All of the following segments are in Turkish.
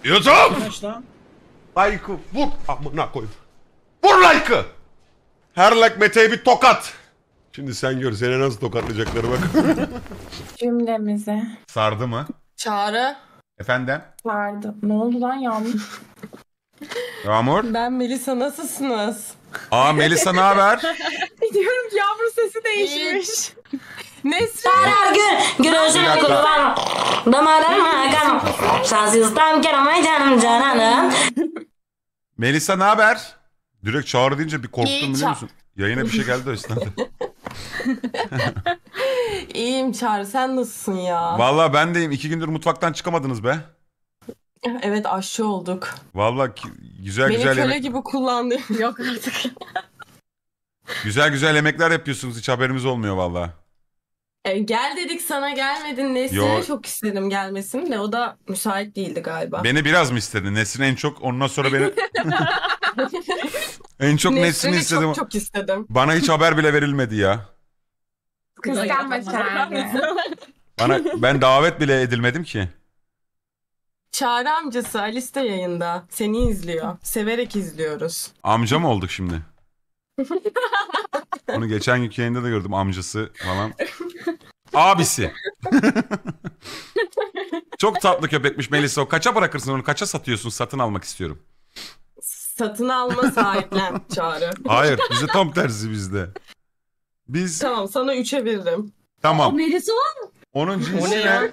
YouTube! Arkadaşlar. Like'ı vur amına koyayım. Vur like'ı! Her like Mete'ye bir tokat. Şimdi sen gör seni nasıl tokatlayacakları bak. Cümlemize Sardı mı? Çağrı. Efendim? vardı. Ne oldu lan Yağmur? Yağmur? Ben Melisa, nasılsınız? Aa Melisa ne haber? Diyorum ki Yağmur sesi değişmiş. Nesrin. Her gün güneşe kullan. Damarıma kan. Sensizden gelme canım cananım. Melisa ne haber? Direkt Çağrı deyince bir korktum İyi, biliyor musun? Yayına bir şey geldi o esnada. İyiyim Çağrı, sen nasılsın ya? Vallahi ben deyim 2 gündür mutfaktan çıkamadınız be. Evet, aşçı olduk. Vallahi güzel Beni güzel köle yemek. gibi kullandı. Yok artık. Güzel güzel yemekler yapıyorsunuz hiç haberimiz olmuyor vallahi. Gel dedik sana, gelmedin. Nesrin'e Yo. çok istedim gelmesini de o da müsait değildi galiba. Beni biraz mı istedin? Nesrin en çok ondan sonra beni... En çok Nesrin'i istedim. çok istedim. Bana hiç haber bile verilmedi ya. Kıskanma Çağrı. Ben davet bile edilmedim ki. Çağrı amcası Alice de yayında. Seni izliyor. Severek izliyoruz. Amca mı olduk şimdi? Onu geçen günkü yayında da gördüm amcası falan. Abisi. Çok tatlı köpekmiş Melisa. O kaça bırakırsın onu? Kaça satıyorsun? Satın almak istiyorum. Satın alma, sahiplen Çağrı. Hayır bize tam tersi bizde. Biz Tamam, sana 3'e veririm. tamam. Melisa Onun cinsi O ne ne? ya?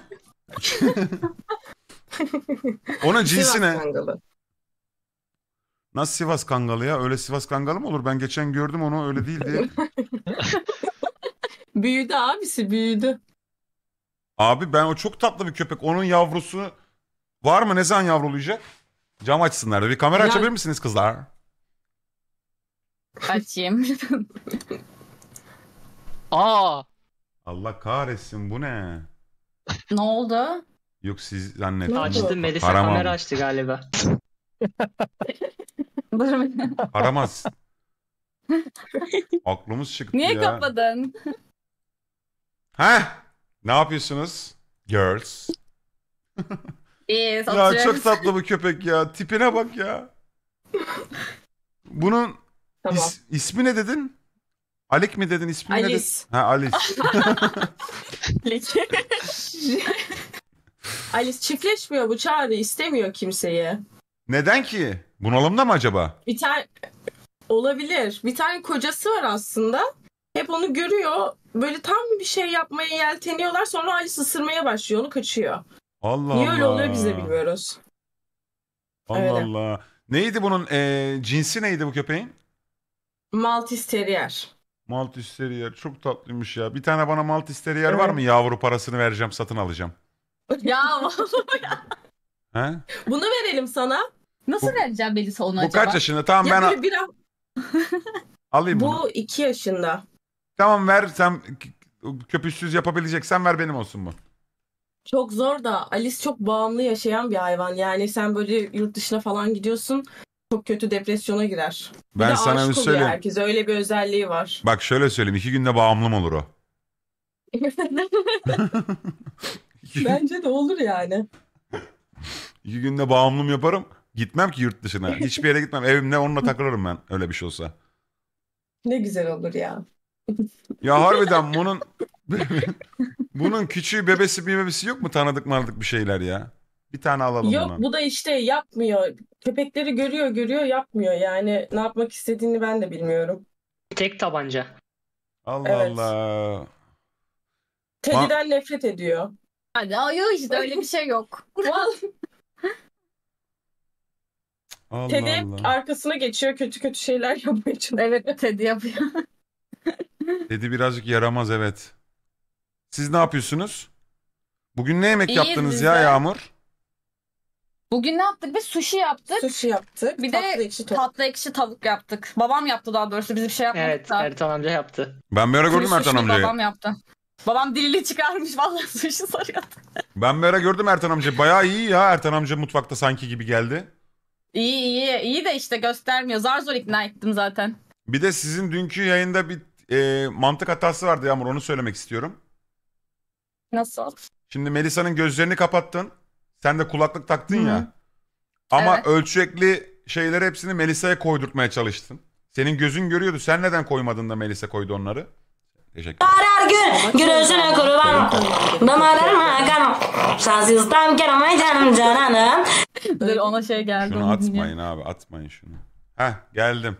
Onun cinsi Sivas ne? Kangalı. Nasıl Sivas Kangalı ya? Öyle Sivas Kangalı mı olur? Ben geçen gördüm onu öyle değildi. Büyüdü abisi, büyüdü. Abi ben o çok tatlı bir köpek. Onun yavrusu var mı? Ne zaman yavrulayacak? Cam açsınlar. Bir kamera Ya- açabilir misiniz kızlar? Açayım. Aa, Allah kahretsin bu ne? Ne oldu? Yok siz Ne zannettim. oldu? açtı. Melisa Haram kamera abi. açtı galiba. Aramaz. Aklımız çıktı Niye ya. kapadın? Heh. Ne yapıyorsunuz? Girls. İyi, Ya oturuyoruz. çok tatlı bu köpek ya. Tipine bak ya. Bunun Tamam. ismi ne dedin? Alik mi dedin? İsmi ne dedin? Alice. Ha Alice. Alice çiftleşmiyor bu Çağrı. İstemiyor kimseyi. Neden ki? Bunalımda mı acaba? Bir tane olabilir. Bir tane kocası var aslında. Hep onu görüyor. Böyle tam bir şey yapmaya yelteniyorlar. Sonra Alice ısırmaya başlıyor. Onu kaçıyor. Allah Niye Allah. öyle oluyor biz de bilmiyoruz. Allah Öyle. Allah. Neydi bunun cinsi neydi bu köpeğin? Maltese Terrier. Maltese Terrier. Çok tatlıymış ya. Bir tane bana Maltese Terrier var Evet. mı? Yavru parasını vereceğim satın alacağım. Ya He? bunu verelim sana. Nasıl vereceğim Melisa onu Bu acaba? kaç yaşında? Tamam Ya ben böyle bir alayım bunu. bu 2 yaşında. Tamam ver sen köpüksüz yapabileceksen ver benim olsun bu. Çok zor da Alice çok bağımlı yaşayan bir hayvan. Yani sen böyle yurt dışına falan gidiyorsun. Çok kötü depresyona girer. Bir Ben de sana bir aşık oluyor söyleyeyim. herkese. Öyle bir özelliği var. Bak şöyle söyleyeyim. 2 günde bağımlım olur o. Bence de olur yani. 2 günde bağımlım yaparım. Gitmem ki yurt dışına. Hiçbir yere gitmem. Evimde onunla takılırım ben. Öyle bir şey olsa. Ne güzel olur ya. Ya harbiden bunun küçüğü bebesi yok mu tanıdık manadık bir şeyler ya? Bir tane alalım Yok bunu. bu da işte yapmıyor. Köpekleri görüyor yapmıyor. Yani ne yapmak istediğini ben de bilmiyorum. Tek tabanca. Allah Evet. Allah. Teddy'den nefret ediyor. Hadi yok işte öyle bir şey yok. Allah Teddy hep Allah. arkasına geçiyor, kötü şeyler yapmaya çalışıyor. Evet Teddy yapıyor. Dedi birazcık yaramaz evet. Siz ne yapıyorsunuz? Bugün ne yemek İyiyiz yaptınız biz ya de. Yağmur? Bugün ne yaptık? Biz sushi yaptık. Sushi yaptık. Bir tatlı de ekşi tavuk. tatlı ekşi tavuk yaptık. Babam yaptı daha doğrusu. Biz bir şey yapmadık Evet, da. Ertan amca yaptı. Ben bir ara Kuru gördüm Ertan sushi'yi amcayı. babam yaptı. Babam dilini çıkarmış vallahi sushi sarıyordu. Ben bir ara gördüm Ertan amcayı. Bayağı iyi ya Ertan amca mutfakta sanki gibi geldi. İyi de işte göstermiyor. Zar zor ikna ettim zaten. Bir de sizin dünkü yayında bir mantık hatası vardı Yağmur onu söylemek istiyorum. Nasıl? Şimdi Melisa'nın gözlerini kapattın. Sen de kulaklık taktın Hı hı. ya. Ama Evet. ölçekli şeyleri hepsini Melisa'ya koydurtmaya çalıştın. Senin gözün görüyordu. Sen neden koymadın da Melisa koydu onları? Teşekkür ederim. Her gün gülüşüne kurban. Damarlarıma kan. Sensizden gelme canım cananım. Dur ona şey geldi. Şunu onu atmayın dinliyorum. abi, atmayın şunu. Heh, geldim.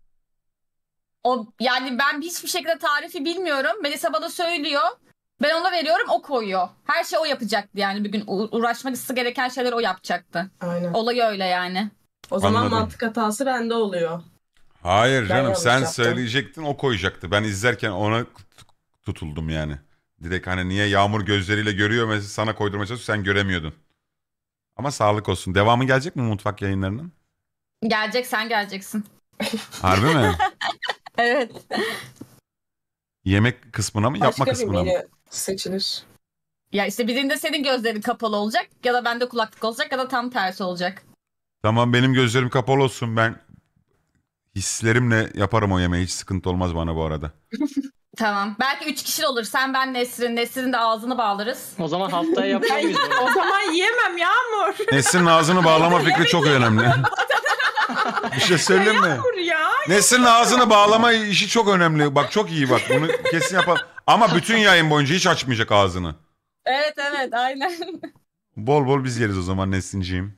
O yani ben hiçbir şekilde tarifi bilmiyorum. Melisa bana söylüyor. Ben ona veriyorum, o koyuyor. Her şey o yapacaktı yani. Bir gün uğraşması gereken şeyleri o yapacaktı. Aynen. Olayı öyle yani. O zaman Anladım. mantık hatası bende oluyor. Hayır Ben canım, yanlış sen yaptım. söyleyecektin, o koyacaktı. Ben izlerken ona tutuldum yani. Direkt hani niye Yağmur gözleriyle görüyor mesela, sana koydurmaya çalışıyor, sen göremiyordun. Ama sağlık olsun. Devamı gelecek mi mutfak yayınlarının? Gelecek, sen geleceksin. Harbi mi? Evet. Yemek kısmına mı, yapma Başka bir kısmına mı? menü seçilir. Ya işte birinde senin gözlerin kapalı olacak ya da bende kulaklık olacak ya da tam tersi olacak. Tamam, benim gözlerim kapalı olsun, ben hislerimle yaparım o yemeği, hiç sıkıntı olmaz bana bu arada. Tamam. Belki 3 kişi olur. Sen, ben, Nesrin. Nesrin'in de ağzını bağlarız. O zaman haftaya yapar mıyız bunu? O zaman yiyemem Yağmur. Nesrin'in ağzını bağlama fikri çok önemli. Bir şey söyleyeyim mi? Yağmur ya. Nesrin'in ağzını bağlama işi çok önemli. Bak çok iyi bak, bunu kesin yapalım. Ama bütün yayın boyunca hiç açmayacak ağzını. Evet evet aynen. Bol bol biz yeriz o zaman Neslinciğim.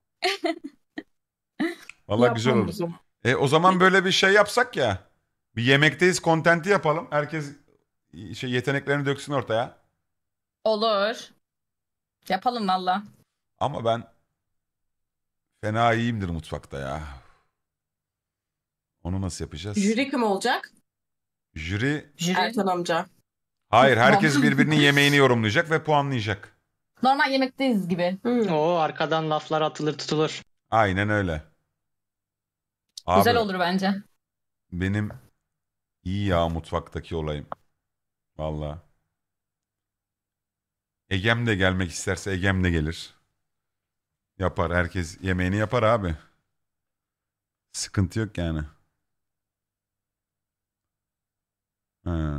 Vallahi güzel Yapmam olur. kuzum. O zaman böyle bir şey yapsak ya. Bir yemekteyiz kontenti yapalım. Herkes yeteneklerini döksün ortaya. Olur. Yapalım valla. Ama ben fena iyiyimdir mutfakta ya. Onu nasıl yapacağız? Jüri kim olacak? Jüri. Jüri. Ertan amca. Hayır, herkes birbirinin yemeğini yorumlayacak ve puanlayacak. Normal yemekteyiz gibi. Oo, arkadan laflar atılır tutulur. Aynen öyle. Abi, Güzel olur bence. benim iyi ya mutfaktaki olayım. Vallahi. Egem de gelmek isterse Egem de gelir. Yapar. Herkes yemeğini yapar abi. Sıkıntı yok yani. Ha.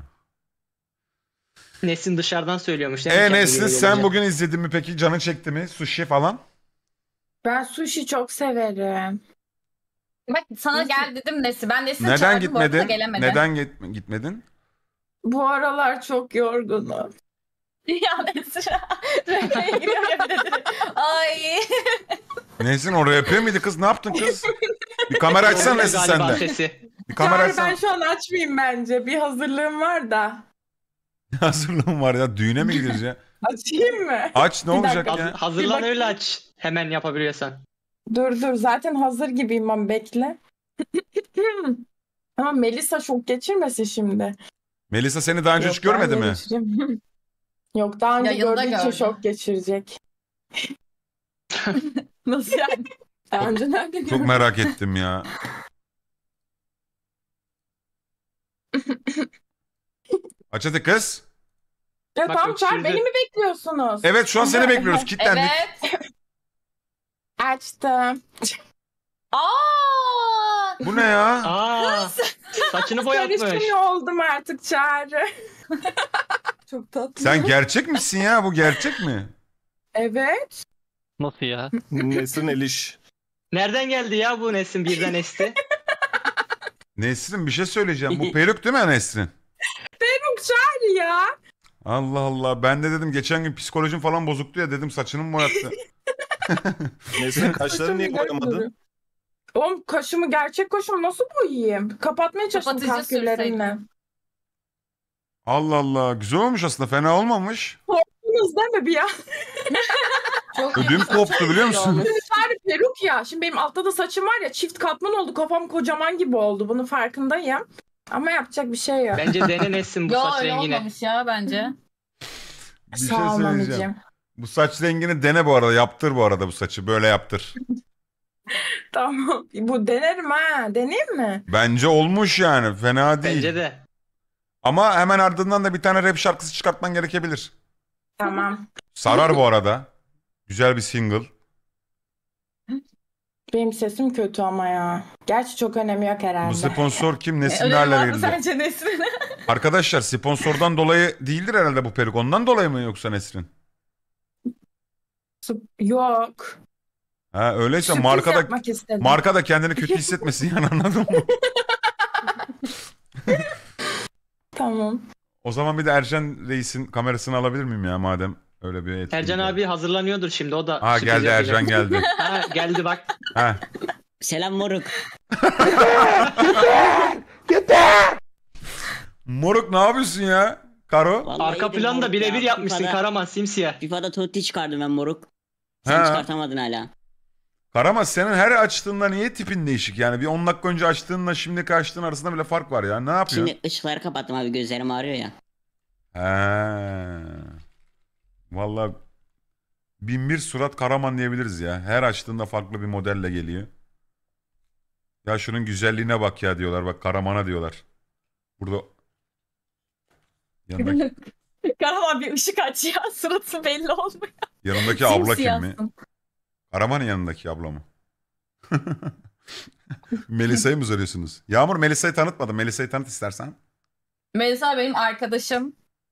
Nesin dışarıdan söylüyormuş. değil mi kendi Nesin, geliyor sen gelince? bugün izledin mi peki? Canın çekti mi? Sushi falan? Ben sushi çok severim. Bak sana gel dedim Nesi. Ben Nesi'ni Neden çağırdım bu arada da gitmedin? gelemedi. Neden gitmedin? Bu aralar çok yorgunum. Ya Nesi. Röntgene giriyor ya bir de direkt. Ay. Nesin, oraya yapıyor muydu kız? Ne yaptın kız? Bir kamera açsana Oluyor Nesin galiba sen de. sesi. Bir kamera Çağrı, açsana. ben şu an açmayayım bence. Bir hazırlığım var da. Hazırlığım var ya. Düğüne mi gidiyoruz ya? Açayım mı? Aç, ne Bir olacak dakika. ya? Hazırlan Bir öyle aç. Hemen yapabiliyorsan. Dur zaten hazır gibiyim ben, bekle. Ama Melisa şok geçirmesin şimdi. Melisa seni daha önce hiç Yok, görmedi ben de mi? geçireyim. Yok, daha önce Yayında gördüğü için gördü. şok geçirecek. Nasıl yani? Daha önce nerede Çok gördün? merak ettim ya. Aç hadi kız. Ya Bak, tamam Çağrı, öksürdü. beni mi bekliyorsunuz? Evet, şu an seni bekliyoruz. Kilitlendik. Evet. Açtım. Aa! Bu ne ya? Aa, saçını boyatmış. Karışkın oldum artık Çağrı. Çok tatlı. Sen gerçek misin ya? Bu gerçek mi? Evet. Nasıl ya? Nesrin Eliş. Nereden geldi ya bu Nesin birden esti? Nesrin, bir şey söyleyeceğim. Bu peruk değil mi Nesrin? Çok Çağrı ya. Allah Allah. Ben de dedim geçen gün psikolojim falan bozuktu ya, dedim saçını mı boyattı? Nesrin kaşlarını niye Saçım boyamadın? Oğlum kaşımı, gerçek kaşımı nasıl boyayayım? Kapatmaya çalıştım Kapatıcı kahküllerimle. Allah Allah. Güzel olmuş aslında. Fena olmamış. Korktunuz değil mi bir ya? Çok Ödüm koptu biliyor musun? Çağrı peruk ya. Şimdi benim altta da saçım var ya, çift katman oldu. Kafam kocaman gibi oldu. Bunun farkındayım. Ama yapacak bir şey yok. Bence dene Nesin bu Yo saç öyle rengine. olmamış ya bence. Bir şey Sağ ol söyleyeceğim. mamicim. Bu saç rengini dene bu arada. Yaptır bu arada bu saçı. Böyle yaptır. Tamam. Bu denerim ha. Deneyeyim mi? Bence olmuş yani. Fena değil. Bence de. Ama hemen ardından da bir tane rap şarkısı çıkartman gerekebilir. Tamam. Sarar bu arada. Güzel bir single. Benim sesim kötü ama ya. Gerçi çok önemi yok herhalde. Bu sponsor kim? Önemi Nesinlerle var mı verildi. sence Nesrin? Arkadaşlar, sponsordan dolayı değildir herhalde bu peruk. Ondan dolayı mı yoksa Nesrin? Yok. Ha öyleyse Sürpriz markada yapmak istedim. marka da kendini kötü hissetmesin yani, anladın mı? Tamam. O zaman bir de Ercan Reis'in kamerasını alabilir miyim ya, madem öyle bir etkinlik Ercan var. abi hazırlanıyordur şimdi, o da Ha sürpriz geldi, yapacak. Ercan geldi. Ha geldi bak. Ha. Selam moruk. Moruk ne yapıyorsun ya? Karo? Vallahi Arka iyidir planda moruk birebir ya. yapmışsın Karaman, simsiyah. FIFA'da Totti çıkardım ben moruk. Sen Ha. çıkartamadın hala. Karamaz, senin her açtığında niye tipin değişik yani? Bir 10 dakika önce açtığınla şimdiki açtığın arasında bile fark var ya. Ne yapıyorsun? Şimdi ışıkları kapattım abi, gözlerim ağrıyor ya. He. Vallahi binbir surat Karaman diyebiliriz ya. Her açtığında farklı bir modelle geliyor. Ya şunun güzelliğine bak ya diyorlar. Bak Karaman'a diyorlar. Burada yanındaki, Karaman bir ışık aç ya. Suratı belli olmuyor. yanındaki abla kim mi? Simsiyahsın. Karaman'ın yanındaki abla mı? Melisa'yı mı soruyorsunuz? Yağmur, Melisa'yı tanıtmadım. Melisa'yı tanıt istersen. Melisa benim arkadaşım.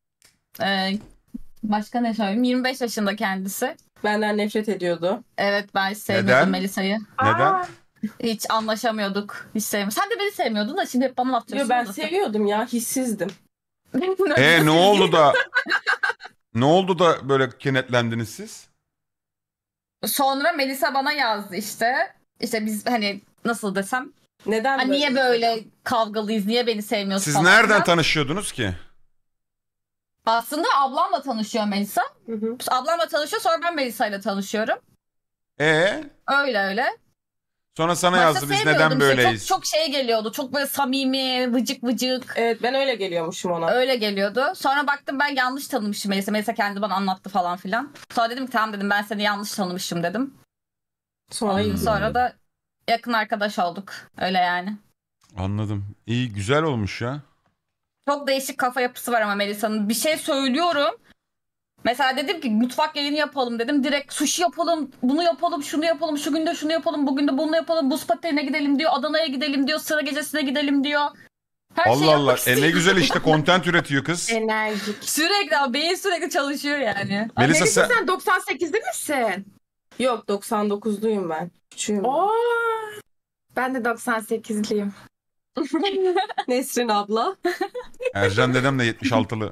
Başka ne söyleyeyim? 25 yaşında kendisi. Benden nefret ediyordu. Evet, ben hiç sevmiyordum Neden? Melisa'yı. Neden? Hiç anlaşamıyorduk. Hiç sevmiyordum. Sen de beni sevmiyordun da şimdi hep bana Yo, atıyorsun. ben seviyordum ya, hissizdim. Ne oldu da ne oldu da böyle kenetlendiniz siz? Sonra Melisa bana yazdı işte. İşte biz hani nasıl desem. Neden Hani böyle? niye böyle kavgalıyız? Niye beni sevmiyorsun Siz falan nereden filan. tanışıyordunuz ki? Aslında ablamla tanışıyor Melisa. Hı hı. Ablamla tanışıyor, sonra ben Melisa'yla tanışıyorum. Öyle. Sonra sana Başta yazdı biz sevmiyordum neden işte. böyleyiz? Çok şey geliyordu. Çok böyle samimi, vıcık vıcık. Evet, ben öyle geliyormuşum ona. Öyle geliyordu. Sonra baktım ben yanlış tanımışım Melisa. Melisa kendi bana anlattı falan filan. Sonra dedim ki tamam dedim, ben seni yanlış tanımışım dedim. Sonra da yakın arkadaş olduk. Öyle yani. Anladım. İyi, güzel olmuş ya. Çok değişik kafa yapısı var ama Melisa'nın. Bir şey söylüyorum. Mesela dedim ki mutfak yayını yapalım dedim. Direkt sushi yapalım, bunu yapalım, şunu yapalım, şu günde şunu yapalım, bugün de bunu yapalım, buz patene gidelim diyor, Adana'ya gidelim diyor, sıra gecesine gidelim diyor. Her şeyi Allah Allah. yapmak istiyor. Ne güzel işte, content üretiyor kız. Enerjik. Sürekli ama beyin sürekli çalışıyor yani. Melisa Melisa sen... sen 98'li misin? Yok, 99'luyum ben. Küçüğüm. Oo. Ben de 98'liyim. Nesrin abla. Ercan dedem de 76'lı.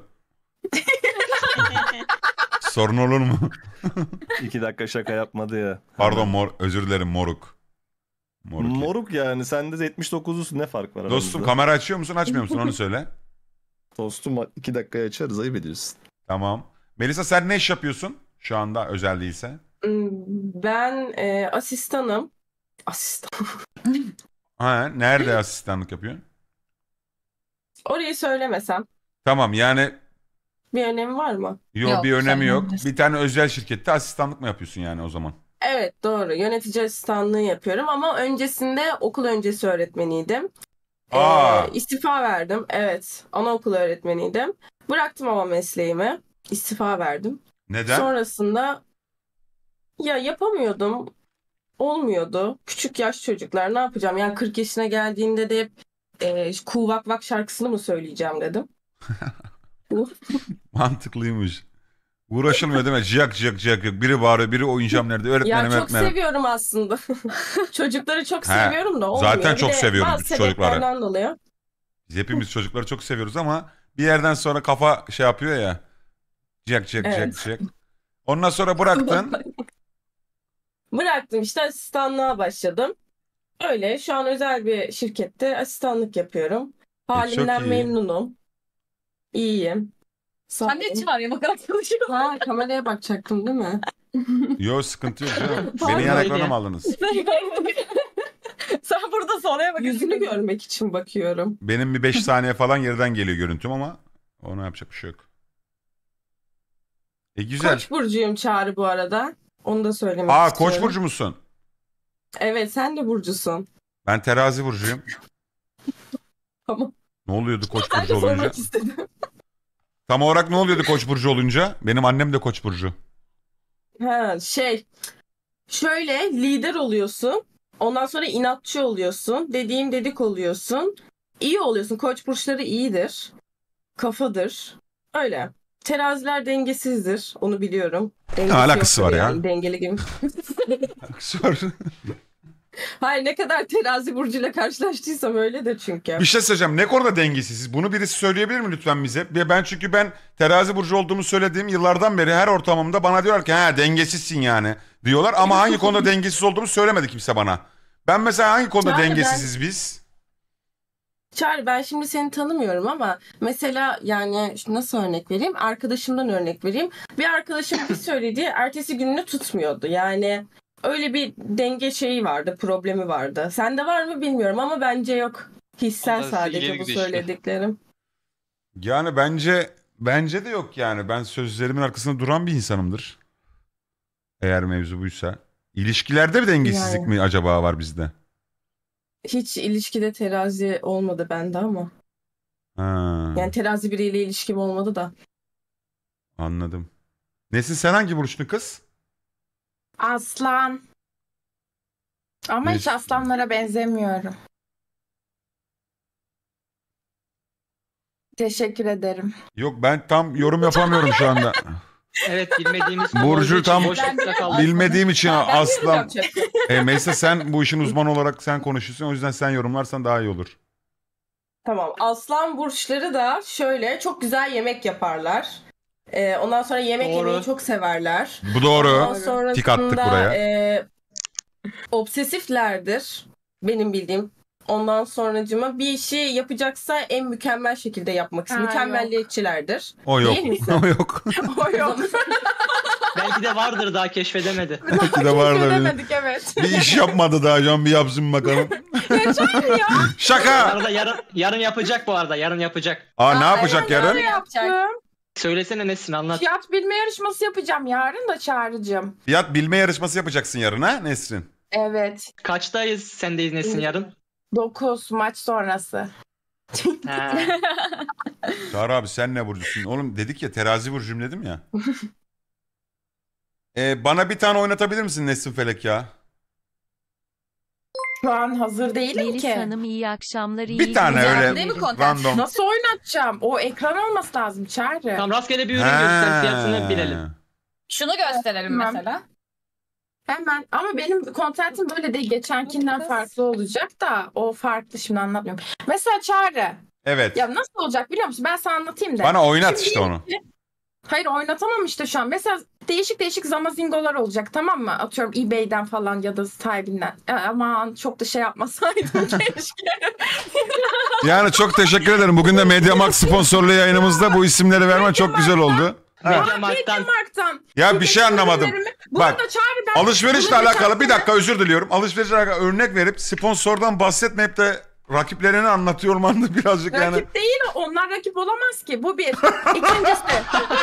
Sorun olur mu? 2 dakika şaka yapmadı ya. Pardon özür dilerim moruk. Moruk yani, sen de 79'lusun, ne fark var Dostum, aramızda? kamera açıyor musun açmıyor musun onu söyle. Dostum 2 dakikaya açarız, ayıp ediyorsun. Tamam. Melisa sen ne iş yapıyorsun şu anda, özel değilse? Ben asistanım. Asistan. Ha, nerede asistanlık yapıyorsun? Orayı söylemesem Tamam yani bir önemi var mı? Yok, bir önemi yok. söyleyebilirsin. Bir tane özel şirkette asistanlık mı yapıyorsun yani o zaman? Evet, doğru. Yönetici asistanlığı yapıyorum ama öncesinde okul öncesi öğretmeniydim. İstifa verdim. Evet, anaokul öğretmeniydim. Bıraktım ama mesleğimi. İstifa verdim. Neden? Sonrasında ya yapamıyordum. Olmuyordu. Küçük yaş çocuklar ne yapacağım? Yani 40 yaşına geldiğimde de hep Kuvak Vak şarkısını mı söyleyeceğim dedim. Mantıklıymış. Uğraşılmıyor değil mi? Ciyak ciyak ciyak. Biri bağırıyor, biri oyuncağım nerede? Ya Öğretmenim, çok öğretmenim. seviyorum aslında. Çocukları çok He, seviyorum da olmuyor. zaten Bir çok de seviyorum bazı çocukları. sebeplerden dolayı. Biz hepimiz çocukları çok seviyoruz ama bir yerden sonra kafa şey yapıyor ya. Ciyak ciyak ciyak Evet. ciyak. Ondan sonra bıraktın. Bıraktım işte, asistanlığa başladım. Öyle şu an özel bir şirkette asistanlık yapıyorum. Halimden iyi. memnunum. İyiyim. Sağ Sen niye olun. çağırıyor bakarak çalışıyorsun? Ha, kameraya bakacaktım değil mi? Yok, sıkıntı yok canım. Pardon Beni yan öyle ekrana ya. mı aldınız? Sen burada sonraya bak. Yüzünü görmek için bakıyorum. Benim bir 5 saniye falan geriden geliyor görüntüm ama ona yapacak bir şey yok. Güzel. Koç burcuyum Çağrı bu arada. Onu da söylemek Aa, istiyorum. Koç burcu musun? Evet, sen de burcusun. Ben terazi burcuyum. Tamam. Ne oluyordu Koç Ben burcu de olunca? sormak istedim. Tam olarak ne oluyordu Koç burcu olunca? Benim annem de Koç burcu. Ha, şöyle lider oluyorsun. Ondan sonra inatçı oluyorsun. Dediğim dedik oluyorsun. İyi oluyorsun. Koç burçları iyidir. Kafadır. Öyle. Teraziler dengesizdir. Onu biliyorum. Dengesi alakası yoktur var ya? yani, dengeli gibi. Sor. Hayır, ne kadar terazi burcuyla karşılaştıysam öyledir çünkü. Bir şey söyleyeceğim. Ne konuda dengesiz? Bunu birisi söyleyebilir mi lütfen bize? Çünkü ben terazi burcu olduğumu söylediğim yıllardan beri her ortamımda bana diyorlar ki ha dengesizsin yani diyorlar. Ama hangi konuda dengesiz olduğumu söylemedi kimse bana. Ben mesela hangi konuda Yani dengesiziz biz? Çağrı, ben şimdi seni tanımıyorum ama mesela yani nasıl örnek vereyim? Arkadaşımdan örnek vereyim. Bir arkadaşım bir söylediği ertesi gününü tutmuyordu. Yani öyle bir denge şeyi vardı, problemi vardı. Sende var mı bilmiyorum ama bence yok. Hissel Onda sadece ileri bu gidiyor işte. söylediklerim. Yani bence de yok yani. Ben sözlerimin arkasında duran bir insanımdır. Eğer mevzu buysa. İlişkilerde bir dengesizlik Yani. mi acaba var bizde? Hiç ilişkide terazi olmadı bende ama. Ha, Yani terazi biriyle ilişkim olmadı da. anladım. Nesin, sen hangi burçlu kız? Aslan. Ama hiç Neyse. aslanlara benzemiyorum. Teşekkür ederim. Yok, ben tam yorum yapamıyorum şu anda. Evet bilmediğimiz Burcu olduğu için tam boşlukta kaldık. Bilmediğim için Ben aslan. bilmiyorum çok. Mesela sen bu işin uzmanı olarak sen konuşuyorsun. O yüzden sen yorumlarsan daha iyi olur. Tamam. Aslan burçları da şöyle çok güzel yemek yaparlar. Ondan sonra yemek Doğru. yemeyi çok severler. Bu doğru. Ondan sonrasında, Tik attık buraya. Obsesiflerdir. Benim bildiğim. Ondan sonracıma bir işi yapacaksa en mükemmel şekilde yapmak istiyor. Ha, Mükemmelliyetçilerdir. O yok. Değil misin? O yok. O yok. Belki de vardır daha keşfedemedi. Belki de var da bir, Demedik evet. bir iş yapmadı daha can, bir yapsın bakalım. Şaka. Arada yarın yapacak bu arada. Yarın yapacak. Ne yapacak yarın? Yaptım. Söylesene Nesin anlat. Fiyat bilme yarışması yapacağım yarın da Çağrı'cım. Fiyat bilme yarışması yapacaksın yarın ha Nesrin? Evet. Kaçtayız sendeyiz Nesin yarın? 9 maç sonrası. Ha. Çağrı abi sen ne burcusun? Oğlum dedik ya terazi burcuyum dedim ya. Bana bir tane oynatabilir misin Nesrin Felek ya? Şu an hazır değilim Melis ki. Hanım iyi akşamlar. Iyi Bir tane günler öyle Değil mi dilerim. content? random. Nasıl oynatacağım? O ekran olması lazım Çağrı. Tamam rastgele bir ürün göster fiyatını bilelim. Şunu gösterelim Tamam. mesela. Hemen. Ama benim kontentim böyle değil. Geçenkinden farklı olacak da o farklı, şimdi anlatmıyorum. Mesela Çağrı. Evet. Ya nasıl olacak biliyor musun? Ben sana anlatayım da. Bana oynat Şimdi işte onu. Hayır oynatamam işte şu an. Mesela değişik değişik zamazingolar olacak, tamam mı? Atıyorum eBay'den falan ya da sahibinden. Aman çok da şey yapmasaydım keşke. Yani çok teşekkür ederim. Bugün de Mediamarkt sponsorlu yayınımızda bu isimleri vermen çok güzel oldu. Mediamarkt'tan Mark'tan. Ya bir şey anlamadım. Bu Bak, arada Çağrı ben... alışverişle bunu alakalı bir geçen dakika özür diliyorum. Alışverişle alakalı örnek verip sponsordan bahsetmeyip de rakiplerini anlatıyor olman da birazcık yani. Rakip değil o. Onlar rakip olamaz ki. Bu bir. İkincisi.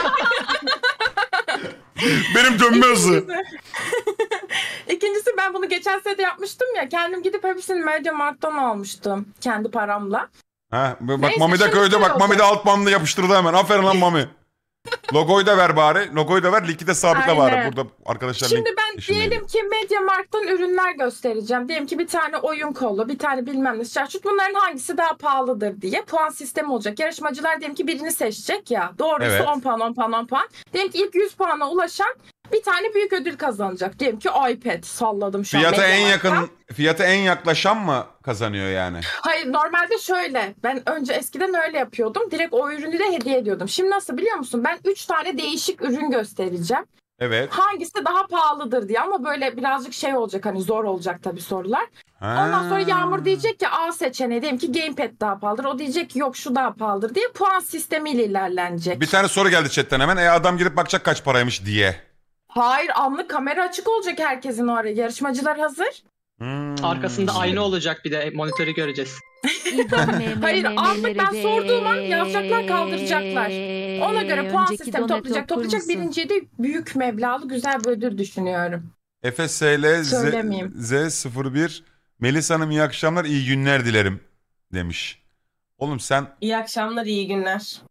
Benim dönme hızı. İkincisi ben bunu geçen sene de yapmıştım ya. Kendim gidip hepsini Mediamarkt'tan almıştım. Kendi paramla. Ha, bak Neyse, Mami de şimdi köyde şöyle bak. Mami de olacak. alt bandını yapıştırdı hemen. Aferin lan Mami. Logoyu da ver bari. Logoyu da ver. Linki de sabitle bari. Aynen. Burada arkadaşlar Şimdi link ben işindeydi. diyelim ki Mediamarkt'tan ürünler göstereceğim. Diyelim ki bir tane oyun kolu, bir tane bilmem ne. Şut, bunların hangisi daha pahalıdır diye puan sistemi olacak. Yarışmacılar diyelim ki birini seçecek ya. Doğrusu Evet. 10 puan, 10 puan, 10 puan. Diyelim ki ilk 100 puana ulaşan bir tane büyük ödül kazanacak. Diyelim ki iPad, salladım şu an. Fiyata en Mediamarkt'tan. yakın, fiyata en yaklaşan mı kazanıyor yani? Hayır, normalde şöyle. Ben önce eskiden öyle yapıyordum. Direkt o ürünü de hediye ediyordum. Şimdi nasıl biliyor musun? Ben 3 tane değişik ürün göstereceğim. Evet. Hangisi daha pahalıdır diye, ama böyle birazcık şey olacak, hani zor olacak tabii sorular. Ondan sonra Yağmur diyecek ki A seçeneği, diyelim ki Gamepad daha pahalıdır. O diyecek ki yok şu daha pahalıdır diye puan sistemiyle ilerlenecek. Bir tane soru geldi chatten hemen. Adam girip bakacak kaç paraymış diye. Hayır, anlık kamera açık olacak herkesin o ara. Yarışmacılar hazır. arkasında ayna olacak, bir de monitörü göreceğiz. Hayır, anlık ben sorduğum an yazacaklar, kaldıracaklar. Ona göre puan sistemi toplayacak. Birinciye de büyük meblağlı güzel bir ödül düşünüyorum. FSL Söylemeyeyim. Z01 Melis Hanım iyi akşamlar, iyi günler dilerim demiş. Oğlum sen İyi akşamlar, iyi günler.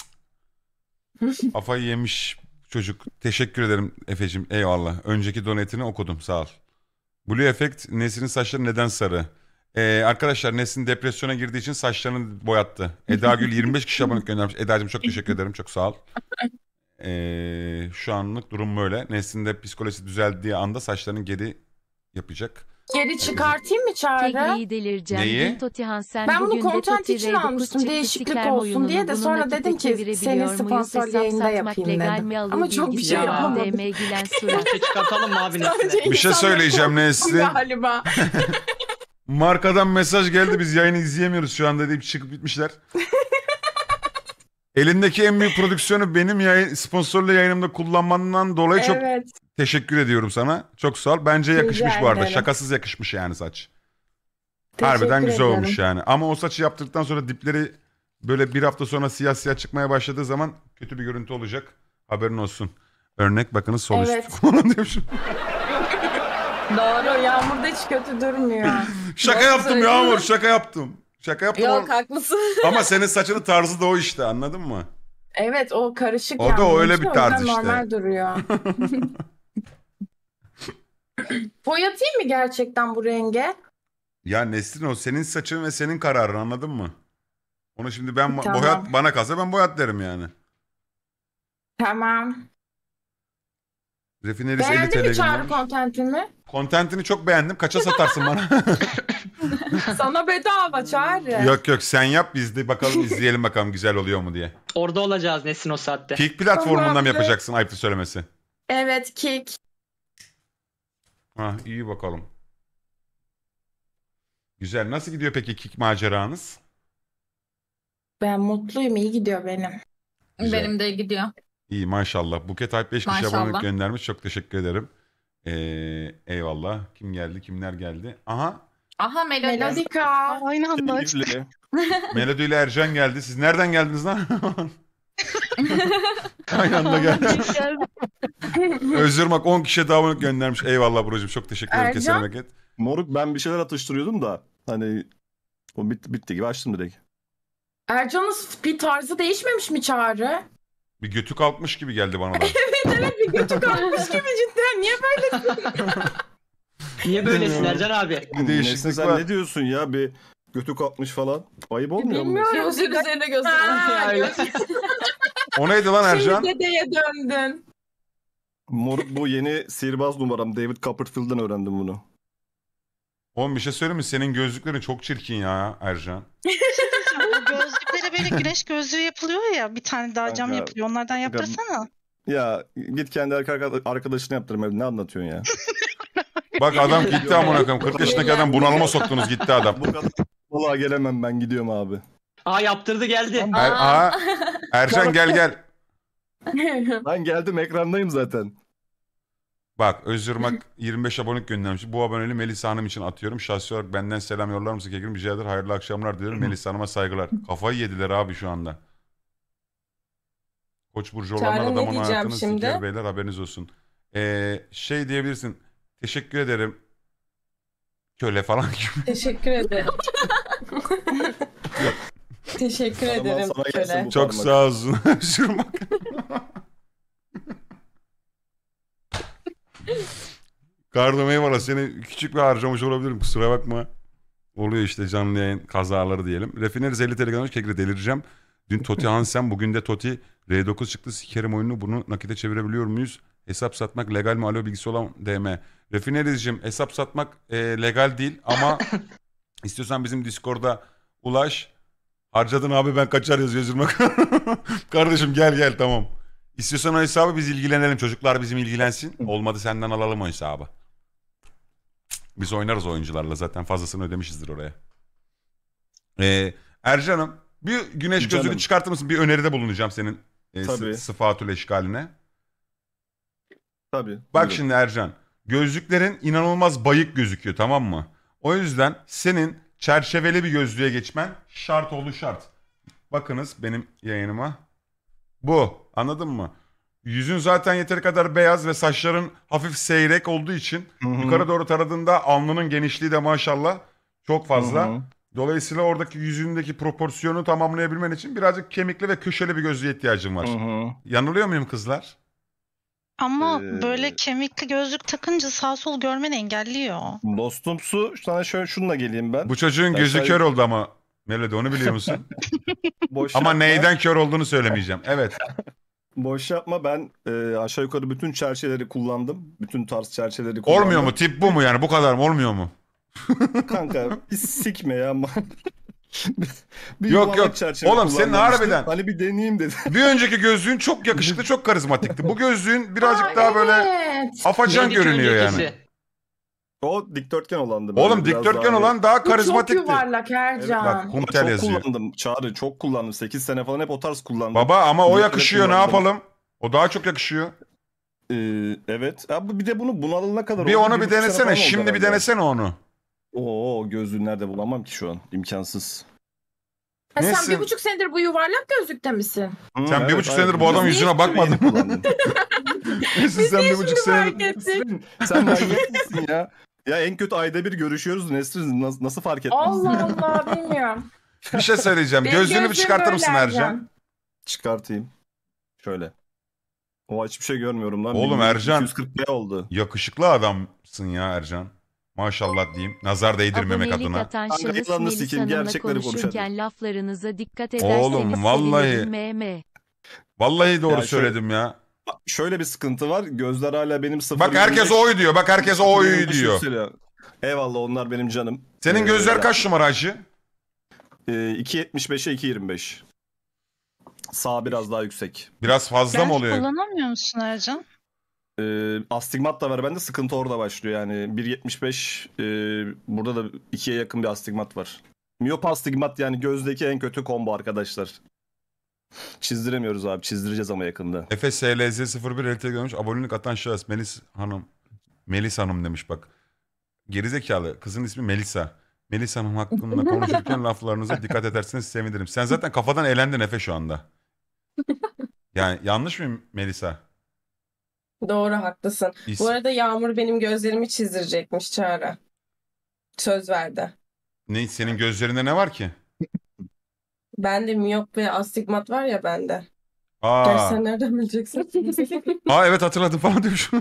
kafayı yemiş çocuk. Teşekkür ederim Efe'cim. Eyvallah. Önceki donetini okudum. Sağ ol. Blue Effect, Nesrin'in saçları neden sarı? Arkadaşlar Nesrin depresyona girdiği için saçlarını boyattı. Eda Gül 25 kişi abonelik göndermiş. Eda'cığım çok teşekkür ederim. Çok sağ ol. Şu anlık durum böyle. Nesrin de psikolojisi düzeldiği anda saçlarını geri yapacak. Geri çıkartayım mı Çağrı? Tekneyi delireceğim. Neyi? Toti Hansen Ben bunu bugün de content Toti için R9 almıştım, çıktı, değişiklik siker olsun oyununu diye de bunu sonra nakite dedim ki çevirebiliyor senin muyuz? sponsor Hesap yayında satmak yapayım legal dedim. mi? Alır Ama çok bir şey Ya. yapamadım. DM Gülen Surat. Monte çıkartalım mı abi Nesrin'e? Sadece Bir şey insanları söyleyeceğim korkuttum Nesrin. Galiba. Markadan mesaj geldi, biz yayını izleyemiyoruz şu anda deyip çıkıp gitmişler. Elindeki en büyük prodüksiyonu benim sponsorlu yayınımda kullanmandan dolayı çok Evet. teşekkür ediyorum sana. Çok sağ ol. Bence yakışmış Rica bu arada. ederim. Şakasız yakışmış yani saç. Teşekkür Harbiden güzel ederim. olmuş yani. Ama o saçı yaptıktan sonra dipleri böyle bir hafta sonra siyah siyah çıkmaya başladığı zaman kötü bir görüntü olacak. Haberin olsun. Örnek bakınız sol Evet. üst falan diyormuşum. Doğru. Yağmurda hiç kötü durmuyor. Şaka Doğru yaptım söylüyorsun. Yağmur, şaka yaptım. Şaka yaptım. Yok haklısın. Ama senin saçının tarzı da o işte, anladın mı? Evet, o karışık O da yağmur öyle için, bir o yüzden tarz işte. normal duruyor. Boyatayım mı gerçekten bu renge? Ya Nesrin, o senin saçın ve senin kararın, anladın mı? Onu şimdi ben Tamam. boyat, bana kalsa ben boyat derim yani. Tamam. Refineris 50 Beğendin TL mi Çağrı göndermiş. kontentimi? Kontentini çok beğendim. Kaça satarsın bana? Sana bedava Çağrı. Yok yok, sen yap, biz de bakalım, izleyelim bakalım güzel oluyor mu diye. Orada olacağız Nesrin o saatte. Kick platformundan mı Tamamdır. yapacaksın, ayıptır söylemesi? Evet, Kik. Ha, iyi bakalım. Güzel. Nasıl gidiyor peki Kick maceranız? Ben mutluyum, iyi gidiyor benim. Güzel. Benim de gidiyor. İyi maşallah. Buket Alp 5 kişi Maşallah. abonelik göndermiş. Çok teşekkür ederim. Eyvallah. Kim geldi? Kimler geldi? Aha. Aha Melody. Melodika. Aynı anda Keyifli. Melody ile Ercan geldi. Siz nereden geldiniz lan? Aynı anda geldi. Özürmak 10 kişiye daha abonelik göndermiş. Eyvallah brocum. Çok teşekkür ederim. Ercan? Kesene bereket. Moruk, ben bir şeyler atıştırıyordum da hani o bitti gibi açtım direkt. Ercan'ın bir tarzı değişmemiş mi Çağrı? Bir götü kalkmış gibi geldi bana da. Evet, bir götü kalkmış gibi cidden. Niye böyle? Niye böylesin Ercan abi? Bir değişiklik Nesrin, sen var. ne diyorsun ya, bir götü kalkmış falan. Ayıp olmuyor mu? Bilmiyorum. Gözün üzerine Ha, gözüküyor. göz- O neydi lan Ercan? Şimdi dedeye döndün. Moruk, bu yeni sihirbaz numaram. David Copperfield'den öğrendim bunu. Oğlum bir şey söyleyeyim mi? Senin gözlüklerin çok çirkin ya Ercan. Bu gözlüklere böyle güneş gözlüğü yapılıyor ya. Bir tane daha cam Kanka, yapılıyor. Onlardan yaptırsana. Ya git kendi arkadaşını yaptırım evde, ne anlatıyorsun ya? Bak adam gitti amına koyayım. 40 yaşındaki adam bunalıma soktunuz, gitti adam. Bu kadar vallahi gelemem, ben gidiyorum abi. Aa yaptırdı geldi. Aa, Ercan gel. Ben geldim, ekrandayım zaten. Bak Özürmak 25 abonelik göndermiş. Bu aboneliği Melisa Hanım için atıyorum. Şahsi olarak benden selam yollar mısın Kekim? Rica ederim. Hayırlı akşamlar diliyorum. Melisa Hanım'a saygılar. Kafayı yediler abi şu anda. Koç burcu olanlar Çağrı, ne adamın diyeceğim hayatını şimdi? siker beyler, haberiniz olsun. Şey diyebilirsin. Teşekkür ederim. Köle falan gibi. Teşekkür ederim. Teşekkür Aman ederim sana gelsin köle. bu Çok parmak. sağ olsun. Özürmak. Kardım eyvallah, seni küçük bir harcamış olabilirim, kusura bakma. Oluyor işte canlı yayın kazaları diyelim. Refineriz 50 TL göndermiş. Kekre delireceğim. Dün Toti Hansen, bugün de Toti R9 çıktı. Sikerim oyununu, bunu nakite çevirebiliyor muyuz? Hesap satmak legal mi? Alo, bilgisi olan DM. Refinerizcim, hesap satmak legal değil ama istiyorsan bizim Discord'a ulaş. Harcadın abi, ben kaçar yazıyor Özürmak. Kardeşim gel tamam. İstiyorsan o hesabı biz ilgilenelim. Çocuklar bizim ilgilensin. Olmadı senden alalım o hesabı. Biz oynarız oyuncularla, zaten fazlasını ödemişizdir oraya. Ercan'ım, bir güneş gözlüğünü Canım. çıkartır mısın? Bir öneride bulunacağım senin Tabii. sıfatül eşkaline. Tabii. Bak buyurun. şimdi Ercan, gözlüklerin inanılmaz bayık gözüküyor, tamam mı? O yüzden senin çerçeveli bir gözlüğe geçmen şart oldu, şart. Bakınız benim yayınıma. Bu, anladın mı? Yüzün zaten yeteri kadar beyaz ve saçların hafif seyrek olduğu için Hı hı. yukarı doğru taradığında alnının genişliği de maşallah çok fazla. Hı hı. Dolayısıyla oradaki yüzündeki proporsiyonu tamamlayabilmen için birazcık kemikli ve köşeli bir gözlüğe ihtiyacın var. Hı hı. Yanılıyor muyum kızlar? Ama Ee, böyle kemikli gözlük takınca sağ sol görmeni engelliyor. Dostumsu, sana şöyle şununla geleyim ben. Bu çocuğun gözü Aşağı- kör oldu ama. Melody, onu biliyor musun? Boş Ama yapma. neyden kör olduğunu söylemeyeceğim. Evet. Boş yapma, ben aşağı yukarı bütün çerçeveleri kullandım. Bütün tarz çerçeveleri kullandım. Olmuyor mu? Tip bu mu yani? Bu kadar mı? Olmuyor mu? Kanka bir sikme ya. Bir Yok, yuvarlak yok. çerçeve Oğlum, senin kullanmıştım. harbiden- Hani bir deneyeyim dedim. Bir önceki gözlüğün çok yakışıklı, çok karizmatikti. Bu gözlüğün birazcık daha böyle Evet. afacan Neydi ki görünüyor öncekisi? yani. O dikdörtgen olandı. böyle Oğlum biraz dikdörtgen daha- olan daha Bu çok karizmatikti. yuvarlak Ercan. Bak kum Çok tel yazıyor. kullandım Çağrı, çok kullandım. 8 sene falan hep o tarz kullandım. Baba ama o Bir de yakışıyor, ne kullandım. yapalım? O daha çok yakışıyor. Evet. Ya bir de bunu alana kadar Bir oldu. onu bir 1,5 sene denesene. falan oldu Şimdi bir herhalde. denesene onu. Oo, gözlüğü nerede bulamam ki şu an. İmkansız. Ha, sen Neyse. 1,5 senedir bu yuvarlak gözlükte misin? Sen 1,5 senedir aynen. bu adamın Biz yüzüne bakmadın. kullandın. Neyse, sen 1,5 senedir... Fark ettik. Sen manyak mısın ya? Ya en kötü ayda bir görüşüyoruz. Nesrin nasıl fark etmez? Allah Allah bilmiyorum. Bir şey söyleyeceğim. Benim Gözlüğünü bir gözlüğüm çıkartır böyle mısın Ercan? Çıkartayım. Şöyle. O hiçbir şey görmüyorum lan. Oğlum Ercan- 240 oldu. Yakışıklı adamsın ya Ercan. Maşallah diyeyim. Nazar değdirmemek Abonelik adına. atan Kanka, şahıs yalanını Melis sikeyim, Hanım'la gerçekleri konuşalım. konuşurken laflarınıza dikkat ederseniz Oğlum, vallahi- sevinirim. Vallahi doğru Ya şöyle- söyledim ya. Şöyle bir sıkıntı var. Gözler hala benim 0. Bak herkes oy diyor. Bak herkes oy diyor. Eyvallah, onlar benim canım. Senin gözler kaç numara hacı? 2.75'e 2.25. Sağ biraz daha yüksek. Biraz fazla mı Lens oluyor? kullanamıyor musun Ercan? Astigmat da var bende, sıkıntı orada başlıyor yani. 1.75 burada da 2'ye yakın bir astigmat var. Miyop astigmat yani gözdeki en kötü combo arkadaşlar. Çizdiremiyoruz abi, çizdireceğiz ama yakında. Efe SLZ01 LT görmüş. Abonelik atan şahıs Melis Hanım demiş bak. Gerizekalı. Kızın ismi Melisa. Melis Hanım hakkında konuşurken laflarınıza dikkat ederseniz sevinirim. Sen zaten kafadan elendin Efe şu anda. Yani yanlış mıyım Melisa? Doğru, haklısın. İs- Bu arada Yağmur benim gözlerimi çizdirecekmiş Çağrı. Söz verdi. Ne, senin gözlerinde ne var ki? Bende miyop ve astigmat var ya bende. Gerçi Aa, sen nereden bileceksin? evet hatırladım falan demiş.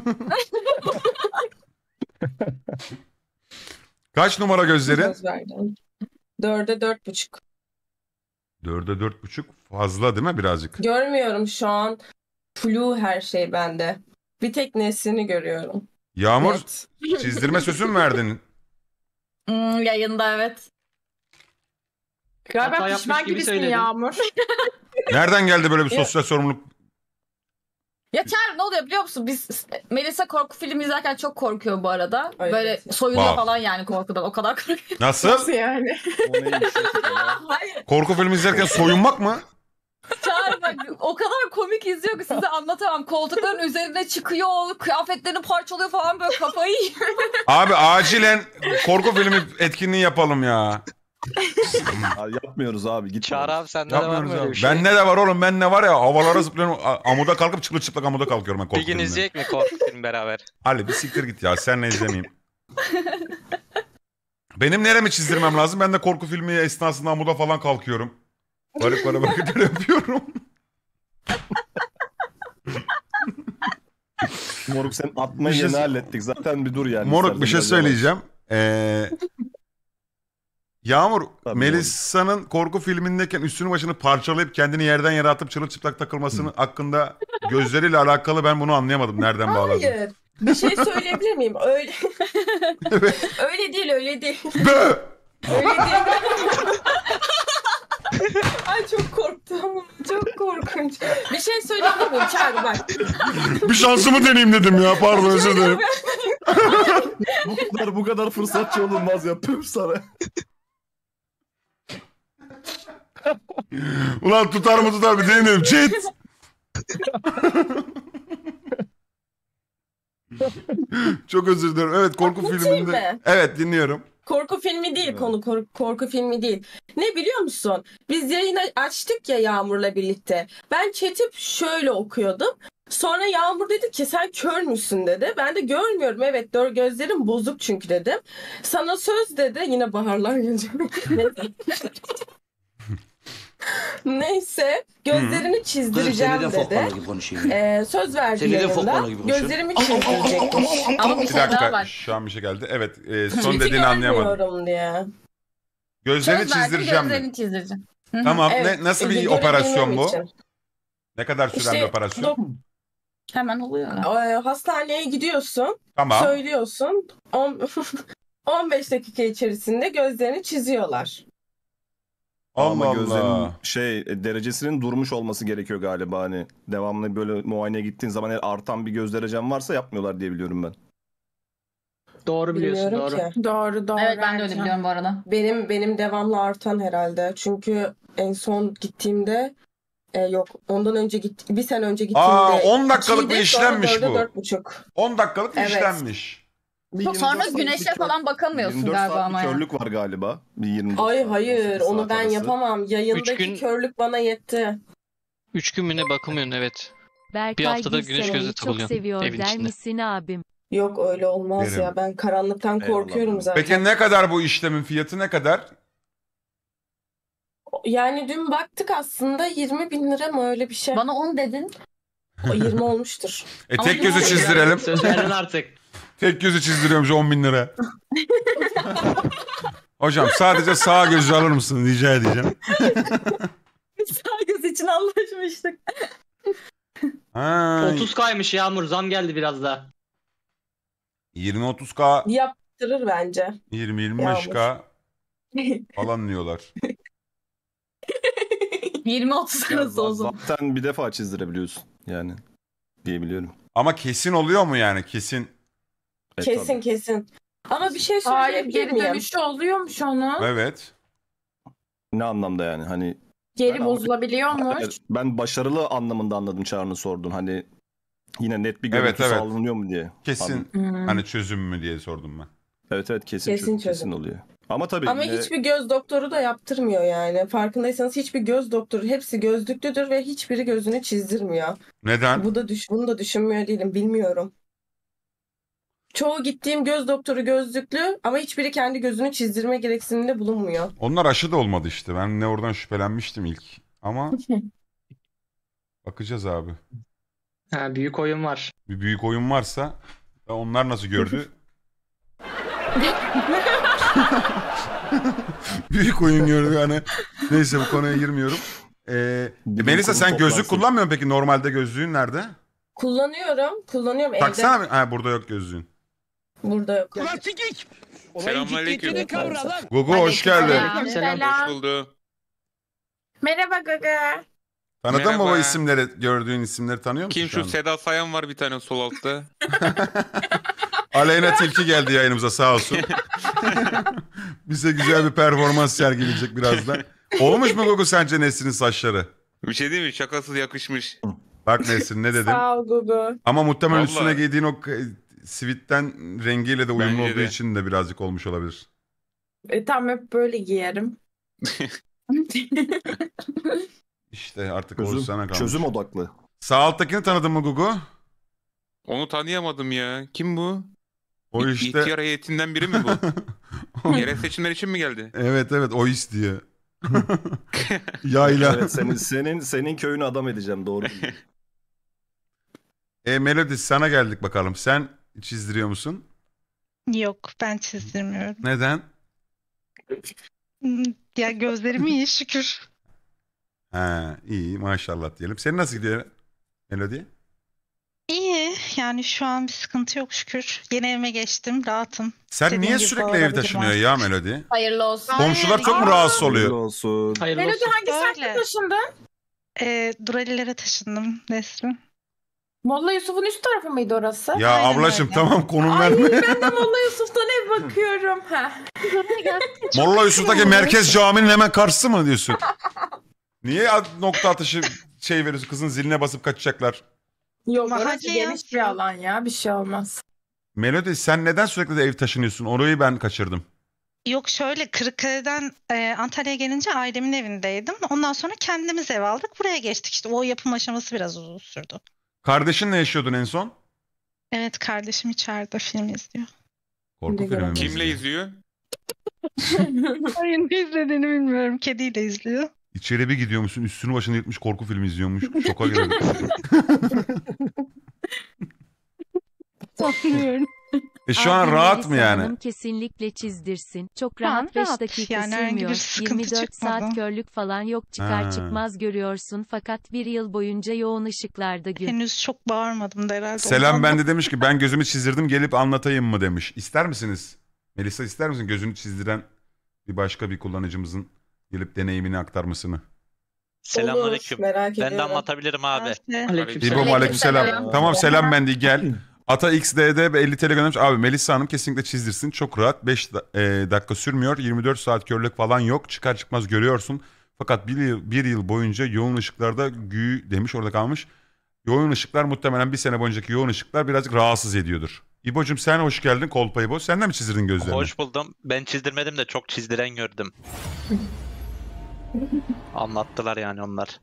Kaç numara gözleri? Söz verdi. 4'e 4,5. 4'e 4,5 fazla değil mi birazcık? Görmüyorum şu an. Flu her şey bende. Bir tek Nesrin'i görüyorum. Yağmur Net. çizdirme sözü mü verdin? Yayında evet. Galiba Hata pişman yapmış gibi gibisin söyledin. Yağmur. Nereden geldi böyle bir sosyal sorumluluk? Ya Çağrı ne oluyor biliyor musun? Biz Melisa korku filmi izlerken çok korkuyor bu arada. Ay, Böyle evet. soyunuyor Bak. falan yani korkudan. O kadar korkuyor. Nasıl? Yani. O neymiş ya? Hayır. Korku filmi izlerken soyunmak mı? Çağrı bak o kadar komik izliyor ki size anlatamam. Koltukların üzerine çıkıyor, kıyafetlerini parçalıyor falan böyle kafayı yiyor. Abi acilen korku filmi etkinliği yapalım ya. Ya yapmıyoruz abi, git. Çağrı abi sende de var Yapmıyoruz mı öyle abi. bir şey? Bende de var oğlum, ben ne var ya havalara zıplıyorum, amuda kalkıp çırılçıplak amuda kalkıyorum ben korku Bir gün filminde. izleyecek mi korku film beraber? Ali bir siktir git ya, senle izlemeyeyim. Benim neremi çizdirmem lazım? Ben de korku filmi esnasında amuda falan kalkıyorum. Garip garip hareketler yapıyorum. Moruk, sen atma Bir şey- yeni hallettik. Zaten bir dur yani. Moruk bir şey İstersen biraz söyleyeceğim. Yağmur, Tabii Melisa'nın korku filmindeyken üstünü başını parçalayıp kendini yerden yere atıp çırılçıplak takılmasının hakkında gözleriyle alakalı ben bunu anlayamadım. Nereden bağladın? Hayır. Bir şey söyleyebilir miyim? Öyle öyle değil, öyle değil. Bö! Öyle değil. Ay çok korktum. Çok korkunç. Bir şey söyleyebilir miyim Çağrı bak. Bir şansımı deneyeyim dedim ya. Pardon, özür dilerim. bu kadar fırsatçı olunmaz, yapıyorum sana. Ulan tutar mı tutar bir deneyim dedim. Çet! Çok özür dilerim. Evet, korku Anlatayım filminde. mı? Evet, dinliyorum. Korku filmi değil konu, korku filmi değil. Ne biliyor musun? Biz yayını açtık ya Yağmur'la birlikte. Ben chat'i şöyle okuyordum. Sonra Yağmur dedi ki sen kör müsün dedi. Ben de görmüyorum, evet gözlerim bozuk çünkü dedim. Sana söz dedi. Yine baharlar gelecek. Neyse gözlerini çizdireceğim dedi. Söz verdi yayında. Gözlerimi çizdirecekmiş. Ama bir Bir şey daha dakika. var. Şu an bir şey geldi. Evet, son Chat'i dediğini anlayamadım. görmüyorum diye. Gözlerini Söz verdim, çizdireceğim mi? gözlerini çizdireceğim. Tamam. Evet, Nasıl bir görebilmem operasyon bu? için. Ne kadar süren bir operasyon? Hemen oluyor. Hastaneye gidiyorsun. Tamam. Söylüyorsun. 15 dakika içerisinde gözlerini çiziyorlar. Ama Allah gözlerin Allah. derecesinin durmuş olması gerekiyor galiba, hani devamlı böyle muayeneye gittiğin zaman eğer artan bir göz derecen varsa yapmıyorlar diye biliyorum ben. Doğru biliyorsun, Bilmiyorum doğru. ki. Doğru. Evet ben de öyle Ercan. biliyorum bu arada. Benim devamlı artan herhalde. Çünkü en son gittiğimde yok ondan önce bir sene önce gittiğimde 10 dakikalık bir 2'ydi, işlemmiş sonra bu. 4,5. 10 dakikalık bir Evet. işlemmiş. Bir Sonra 24 saat güneşe bir falan bakamıyorsun 24 galiba saat ama bir ya. körlük var galiba. Bir 24 Ay saat, hayır 18 onu saat ben arası. yapamam. Yayındaki 3 gün- körlük bana yetti. 3 gün mü ne bakamıyorsun evet. Berkay haftada güneş Gülseren'i gözü çok takılıyor seviyor evin der içinde. misin abim? Yok öyle olmaz Derim. ya. Ben karanlıktan korkuyorum Eyvallah. zaten. Peki ne kadar bu işlemin fiyatı ne kadar? Yani dün baktık aslında 20 bin lira mı öyle bir şey. Bana 10 dedin. O 20 olmuştur. Ama Tek gözü güzel. çizdirelim. Söz verdin artık. Tek gözü çizdiriyormuş 10 bin lira. Hocam sadece sağ gözü alır mısın rica edeceğim. Sağ göz için anlaşmıştık. Ha, 30K'ymış Yağmur, zam geldi biraz daha. 20-30K, Yaptırır bence. 20-25K falan diyorlar. 20-30 Ya arası o zaman. zaten bir defa çizdirebiliyorsun yani diyebiliyorum. Ama kesin oluyor mu yani kesin? Kesin Tabii. kesin. Ama bir şey Hayır söyleyebilir geri miyim? dönüşü oluyormuş onun. Evet. Ne anlamda yani, hani Geri Ben- bozulabiliyormuş. ben başarılı anlamında anladım çağrını sordun, hani yine net bir Evet, görüntü evet. sağlanıyor mu diye. Kesin hani çözüm mü diye sordum ben. Evet kesin, Kesin çözüm, çözüm. kesin oluyor. Ama tabii Ama yine hiçbir göz doktoru da yaptırmıyor yani. Farkındaysanız hiçbir göz doktoru, hepsi gözlüklüdür ve hiçbiri gözünü çizdirmiyor. Neden? Bunu da düşünmüyor değilim, bilmiyorum. Çoğu gittiğim göz doktoru gözlüklü ama hiçbiri kendi gözünü çizdirme gereksiniminde bulunmuyor. Onlar aşı da olmadı işte. Ben ne oradan şüphelenmiştim ilk. Ama bakacağız abi. Ha, büyük oyun var. Bir büyük oyun varsa onlar nasıl gördü? Büyük oyun gördü yani. Neyse bu konuya girmiyorum. Melisa sen gözlük toplansın. kullanmıyor musun peki? Normalde gözlüğün nerede? Kullanıyorum evde. Taksana bir. Ha burada yok gözlüğün. Burada yok. Selamünaleyküm. Gugu hoş geldin. Selam. Buldu. Merhaba Gaga. Tanıdın mı Merhaba. o isimleri, gördüğün isimleri tanıyor musun? Kim şu an? Seda Sayan var bir tane sol altta. Aleyna Tilki geldi yayınımıza sağ olsun. Bize güzel bir performans sergileyecek birazdan. Olmuş mu Gugu sence Nesrin'in saçları? Bir şey değil mi? Şakasız yakışmış. Bak Nesrin ne dedim? Sağ ol Gugu. Ama muhtemelen Vallahi. üstüne giydiğin o sivitten rengiyle de uyumlu Bence olduğu de. için de birazcık olmuş olabilir. Tam hep böyle giyerim. İşte artık o sana kalmış. Çözüm odaklı. Sağ alttakini tanıdın mı Gugu? Onu tanıyamadım ya. Kim bu? O işte. İhtiyar heyetinden biri mi bu? Yerel seçimler için mi geldi? Evet o istiyor. Yayla. Evet, senin köyünü adam edeceğim, doğru. Melody sana geldik bakalım. Sen çizdiriyor musun? Yok, ben çizdirmiyorum. Neden? Ya gözlerim iyi şükür. Ha iyi maşallah diyelim. Senin nasıl gidiyor Melody? İyi, yani şu an bir sıkıntı yok şükür. Yeni evime geçtim, rahatım. Sen İstediğim niye gibi sürekli ev olabilirim taşınıyor artık. ya Melody? Hayırlı olsun. Komşular çok mu rahatsız Hayırlı oluyor? olsun. Hayırlı Melody olsun. hangi semtte Öyle. taşındın? Duralilere taşındım Nesrin. Molla Yusuf'un üst tarafı mıydı orası? Ya Aynen ablacığım öyle. tamam konum Ay verme. ben de Molla Yusuf'tan ev bakıyorum. Heh. Molla Yusuf'taki merkez caminin hemen karşısı mı diyorsun? Niye nokta atışı şey veriyorsun? Kızın ziline basıp kaçacaklar. Yok Mahalle orası geniş yazsın. bir alan ya, bir şey olmaz. Melody sen neden sürekli de ev taşınıyorsun? Orayı ben kaçırdım. Yok şöyle Kırıkkale'den Antalya'ya gelince ailemin evindeydim. Ondan sonra kendimiz ev aldık. Buraya geçtik işte. O yapım aşaması biraz uzun sürdü. Kardeşinle yaşıyordun en son? Evet, kardeşim içeride film izliyor. Korku filmi mi? Kimle izliyor? Hayır, ne izlediğini bilmiyorum. Kediyle izliyor. İçeri bir gidiyormuşsun üstünü başını yırtmış korku filmi izliyormuş. Şoka girdim. Sanmıyorum. Şu an Abi rahat Melisa mı yani? Hanım kesinlikle çizdirsin. Çok Şu an rahat 5 rahat. dakika Yani herhangi bir sürmüyor. sıkıntı 24 saat çıkmadı. körlük falan yok, çıkar Ha. çıkmaz görüyorsun fakat bir yıl boyunca yoğun ışıklarda gün. Henüz çok bağırmadım da herhalde. Selam ondan ben de demiş ki ben gözümü çizdirdim gelip anlatayım mı demiş. İster misiniz? Melisa ister misin gözünü çizdiren başka bir kullanıcımızın gelip deneyimini aktarmasını? Selamünaleyküm. Merak Ben de ediyorum. anlatabilirim abi. İbo aleykümselam. Tamam selam bendi gel. Ata XD'de 50 TL göndermiş. Abi Melisa Hanım kesinlikle çizdirsin. Çok rahat. 5 dakika sürmüyor. 24 saat körlük falan yok. Çıkar çıkmaz görüyorsun. Fakat bir yıl boyunca yoğun ışıklarda demiş orada kalmış. Yoğun ışıklar muhtemelen bir sene boyuncaki yoğun ışıklar birazcık rahatsız ediyordur. İbo'cum sen hoş geldin Kolpa İbo. Sen de mi çizdirdin gözlerini? Hoş buldum. Ben çizdirmedim de çok çizdiren gördüm. Anlattılar yani onlar.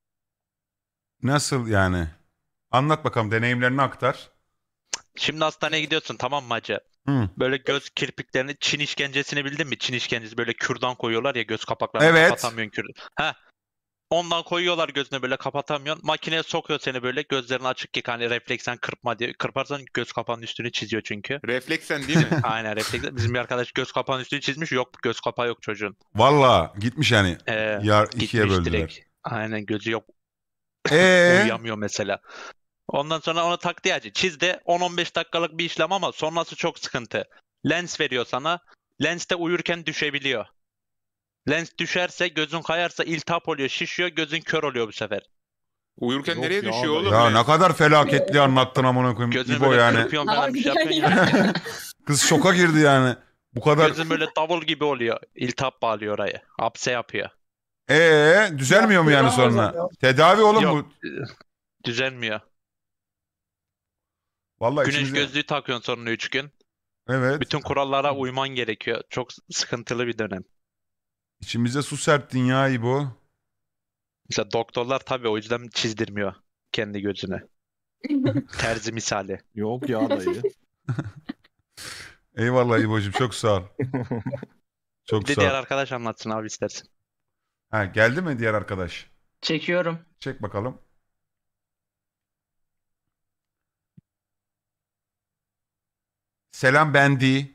Nasıl yani? Anlat bakalım deneyimlerini aktar. Şimdi hastaneye gidiyorsun tamam mı hacı? Hı. Böyle göz kirpiklerini Çin işkencesini bildin mi? Çin işkencesi böyle kürdan koyuyorlar ya göz kapaklarını Evet. kapatamıyorsun Heh. Ondan koyuyorlar gözüne böyle kapatamıyorsun. Makineye sokuyor seni böyle gözlerini açık ki hani refleksen kırpma diye. Kırparsan göz kapağının üstünü çiziyor çünkü. Refleksen değil mi? Aynen refleksen. Bizim bir arkadaş göz kapağının üstünü çizmiş. Yok göz kapağı yok çocuğun. Valla gitmiş yani. İkiye Gitmiş böldüler. direkt. Aynen gözü yok. Eee? Uyuyamıyor mesela. Ondan sonra onu tak diye çizdi. 10-15 dakikalık bir işlem ama sonrası çok sıkıntı. Lens veriyor sana. Lens de uyurken düşebiliyor. Lens düşerse gözün kayarsa iltihap oluyor, şişiyor, gözün kör oluyor bu sefer. Uyurken Yok nereye ya, düşüyor oğlum? Ya Lens? ne kadar felaketli anlattın amına koyayım Gözünü İbo böyle yani. kırpıyorsun falan bir şey yapıyorsun. Kız şoka girdi yani. Bu kadar. Gözün böyle davul gibi oluyor. İltihap bağlıyor orayı. Apse yapıyor. Düzelmiyor mu yani sonra? Tedavi oğlum Yok, bu. düzelmiyor. Vallahi Güneş içimize... gözlüğü takıyorsun sonra 3 gün. Evet. Bütün kurallara uyman gerekiyor. Çok sıkıntılı bir dönem. İçimize su serptin ya İbo. Mesela doktorlar tabii o yüzden çizdirmiyor kendi gözünü. Terzi misali. Yok ya dayı. Eyvallah İbo'cum çok sağ ol. Çok Bir de sağ diğer ol. arkadaş anlatsın abi istersen. Ha, geldi mi diğer arkadaş? Çekiyorum. Çek bakalım. Selam Bendi.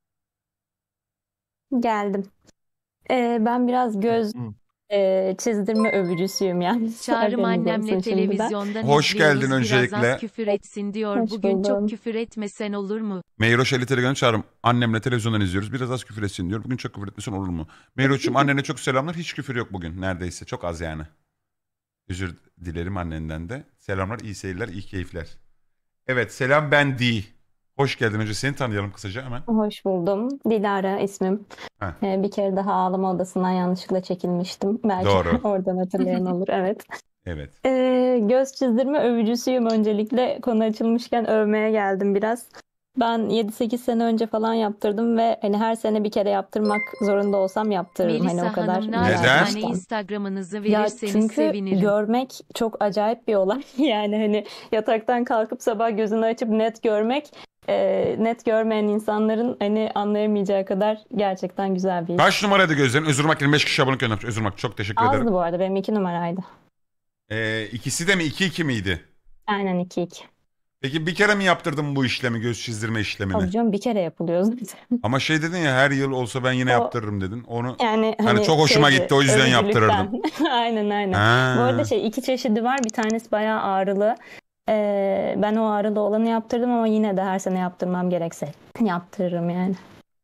Geldim. Ben biraz göz çizdirme övücüsüyüm yani. Çağrım Haberiniz annemle olsun şimdiden. televizyondan Hoş izliyoruz. geldin Biraz öncelikle. az küfür etsin diyor. Hoş Bugün buldum. çok küfür etmesen olur mu? Meyroş 50 TL çağırım. Annemle televizyondan izliyoruz. Biraz az küfür etsin diyor. Bugün çok küfür etmesen olur mu? Meyroş'cum annene çok selamlar. Hiç küfür yok bugün neredeyse. Çok az yani. Özür dilerim annenden de. Selamlar, iyi seyirler, iyi keyifler. Evet, selam Bendi. Hoş geldin. Önce seni tanıyalım kısaca hemen. Hoş buldum. Dilara ismim. Heh. Bir kere daha ağlama odasından yanlışlıkla çekilmiştim. Belki Doğru. oradan hatırlayan olur. Evet. Evet. Göz çizdirme övücüsüyüm öncelikle. Konu açılmışken övmeye geldim biraz. Ben 7-8 sene önce falan yaptırdım ve hani her sene bir kere yaptırmak zorunda olsam yaptırırım. Hani o Melisa kadar. Hanım Neden? naçizane Instagram'ınızı Ya verirseniz çünkü sevinirim. görmek çok acayip bir olay. Yani hani yataktan kalkıp sabah gözünü açıp net görmek, net görmeyen insanların hani anlayamayacağı kadar gerçekten güzel bir iş. Kaç numaraydı gözlerin? Özür Makine 5 kişi abone göndermiş. Özür Mak çok teşekkür ederim. Azdı bu arada, benim 2 numaraydı. İkisi de mi 2-2 miydi? Aynen 2-2. Peki bir kere mi yaptırdın bu işlemi, göz çizdirme işlemini? Tabii canım, bir kere yapılıyor zaten. Ama şey dedin ya her yıl olsa ben yine yaptırırım dedin. Onu Yani hani çok hoşuma şeydi, gitti o yüzden övücülükten. yaptırırdım. Aynen. Ha. Bu arada iki çeşidi var. Bir tanesi bayağı ağrılı. Ben o ağrılı olanı yaptırdım ama yine de her sene yaptırmam gerekse yaptırırım yani.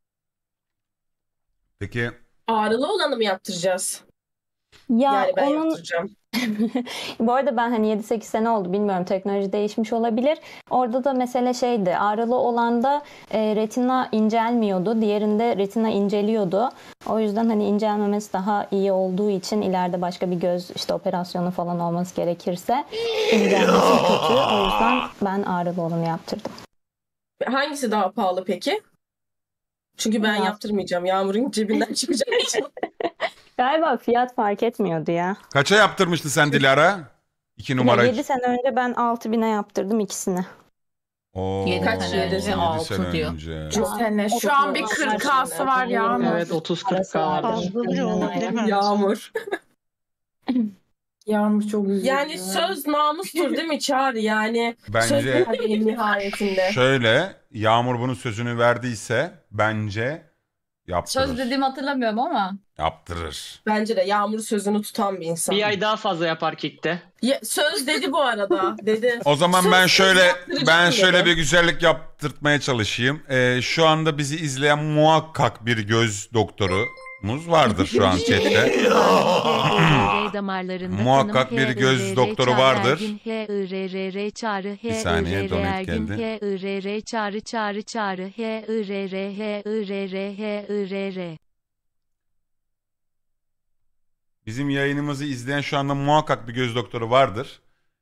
Peki. Ağrılı olanı mı yaptıracağız? Ya Yani ben onun... yaptıracağım. Bu arada ben hani 7-8 sene oldu, bilmiyorum, teknoloji değişmiş olabilir. Orada da mesele şeydi, ağrılı olanda retina incelmiyordu. Diğerinde retina inceliyordu. O yüzden hani incelmemesi daha iyi olduğu için ileride başka bir göz işte operasyonu falan olması gerekirse incelmesi kötü. O yüzden ben ağrılı olanı yaptırdım. Hangisi daha pahalı peki? Çünkü ben yaptırmayacağım. Yağmur'un cebinden çıkacak için. Galiba fiyat fark etmiyordu ya. Kaça yaptırmıştı sen Dilara? 2 numara. 7 sene önce ben 6.000'e yaptırdım ikisini. Oo, Kaç sene önce? 6 diyor. önce. Sene. Şu an bir 40K'sı var ya. Evet 30-40K vardır. Fazla bile olabilir mi? Yağmur. Yağmur çok üzüldü. Yani söz namustur değil mi Çağrı? Yani Bence söz verdiğin nihayetinde. şöyle, Yağmur bunun sözünü verdiyse bence yaptırır. Söz dediğimi hatırlamıyorum ama. Yaptırır. Bence de Yağmur sözünü tutan bir insan. Bir ay daha fazla yapar Kick'te. Söz dedi bu arada. Dedi. O zaman Söz ben yaptıracağım şöyle dedi. bir güzellik yaptırtmaya çalışayım. Şu anda bizi izleyen muhakkak bir göz doktorumuz vardır şu an chatte. Muhakkak bir göz doktoru vardır. Bir saniye, donate geldi. Bizim yayınımızı izleyen şu anda muhakkak bir göz doktoru vardır.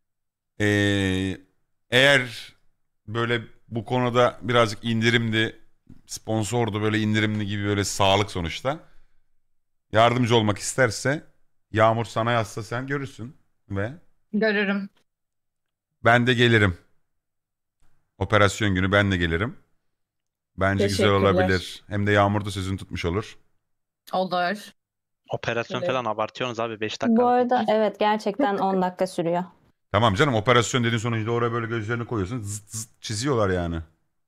Eğer böyle bu konuda birazcık indirimli, sponsordu böyle indirimli gibi böyle sağlık sonuçta. Yardımcı olmak isterse Yağmur sana yazsa sen görürsün ve Görürüm. ben de gelirim. Operasyon günü ben de gelirim. Bence güzel Teşekkürler. olabilir. Hem de Yağmur da sözünü tutmuş olur. Olur. Operasyon Evet. falan abartıyorsunuz abi 5 dakika. Bu arada evet gerçekten 10 dakika sürüyor. Tamam canım, operasyon dediğin sonuçta oraya böyle gözlerini koyuyorsun. Zıt zıt çiziyorlar yani.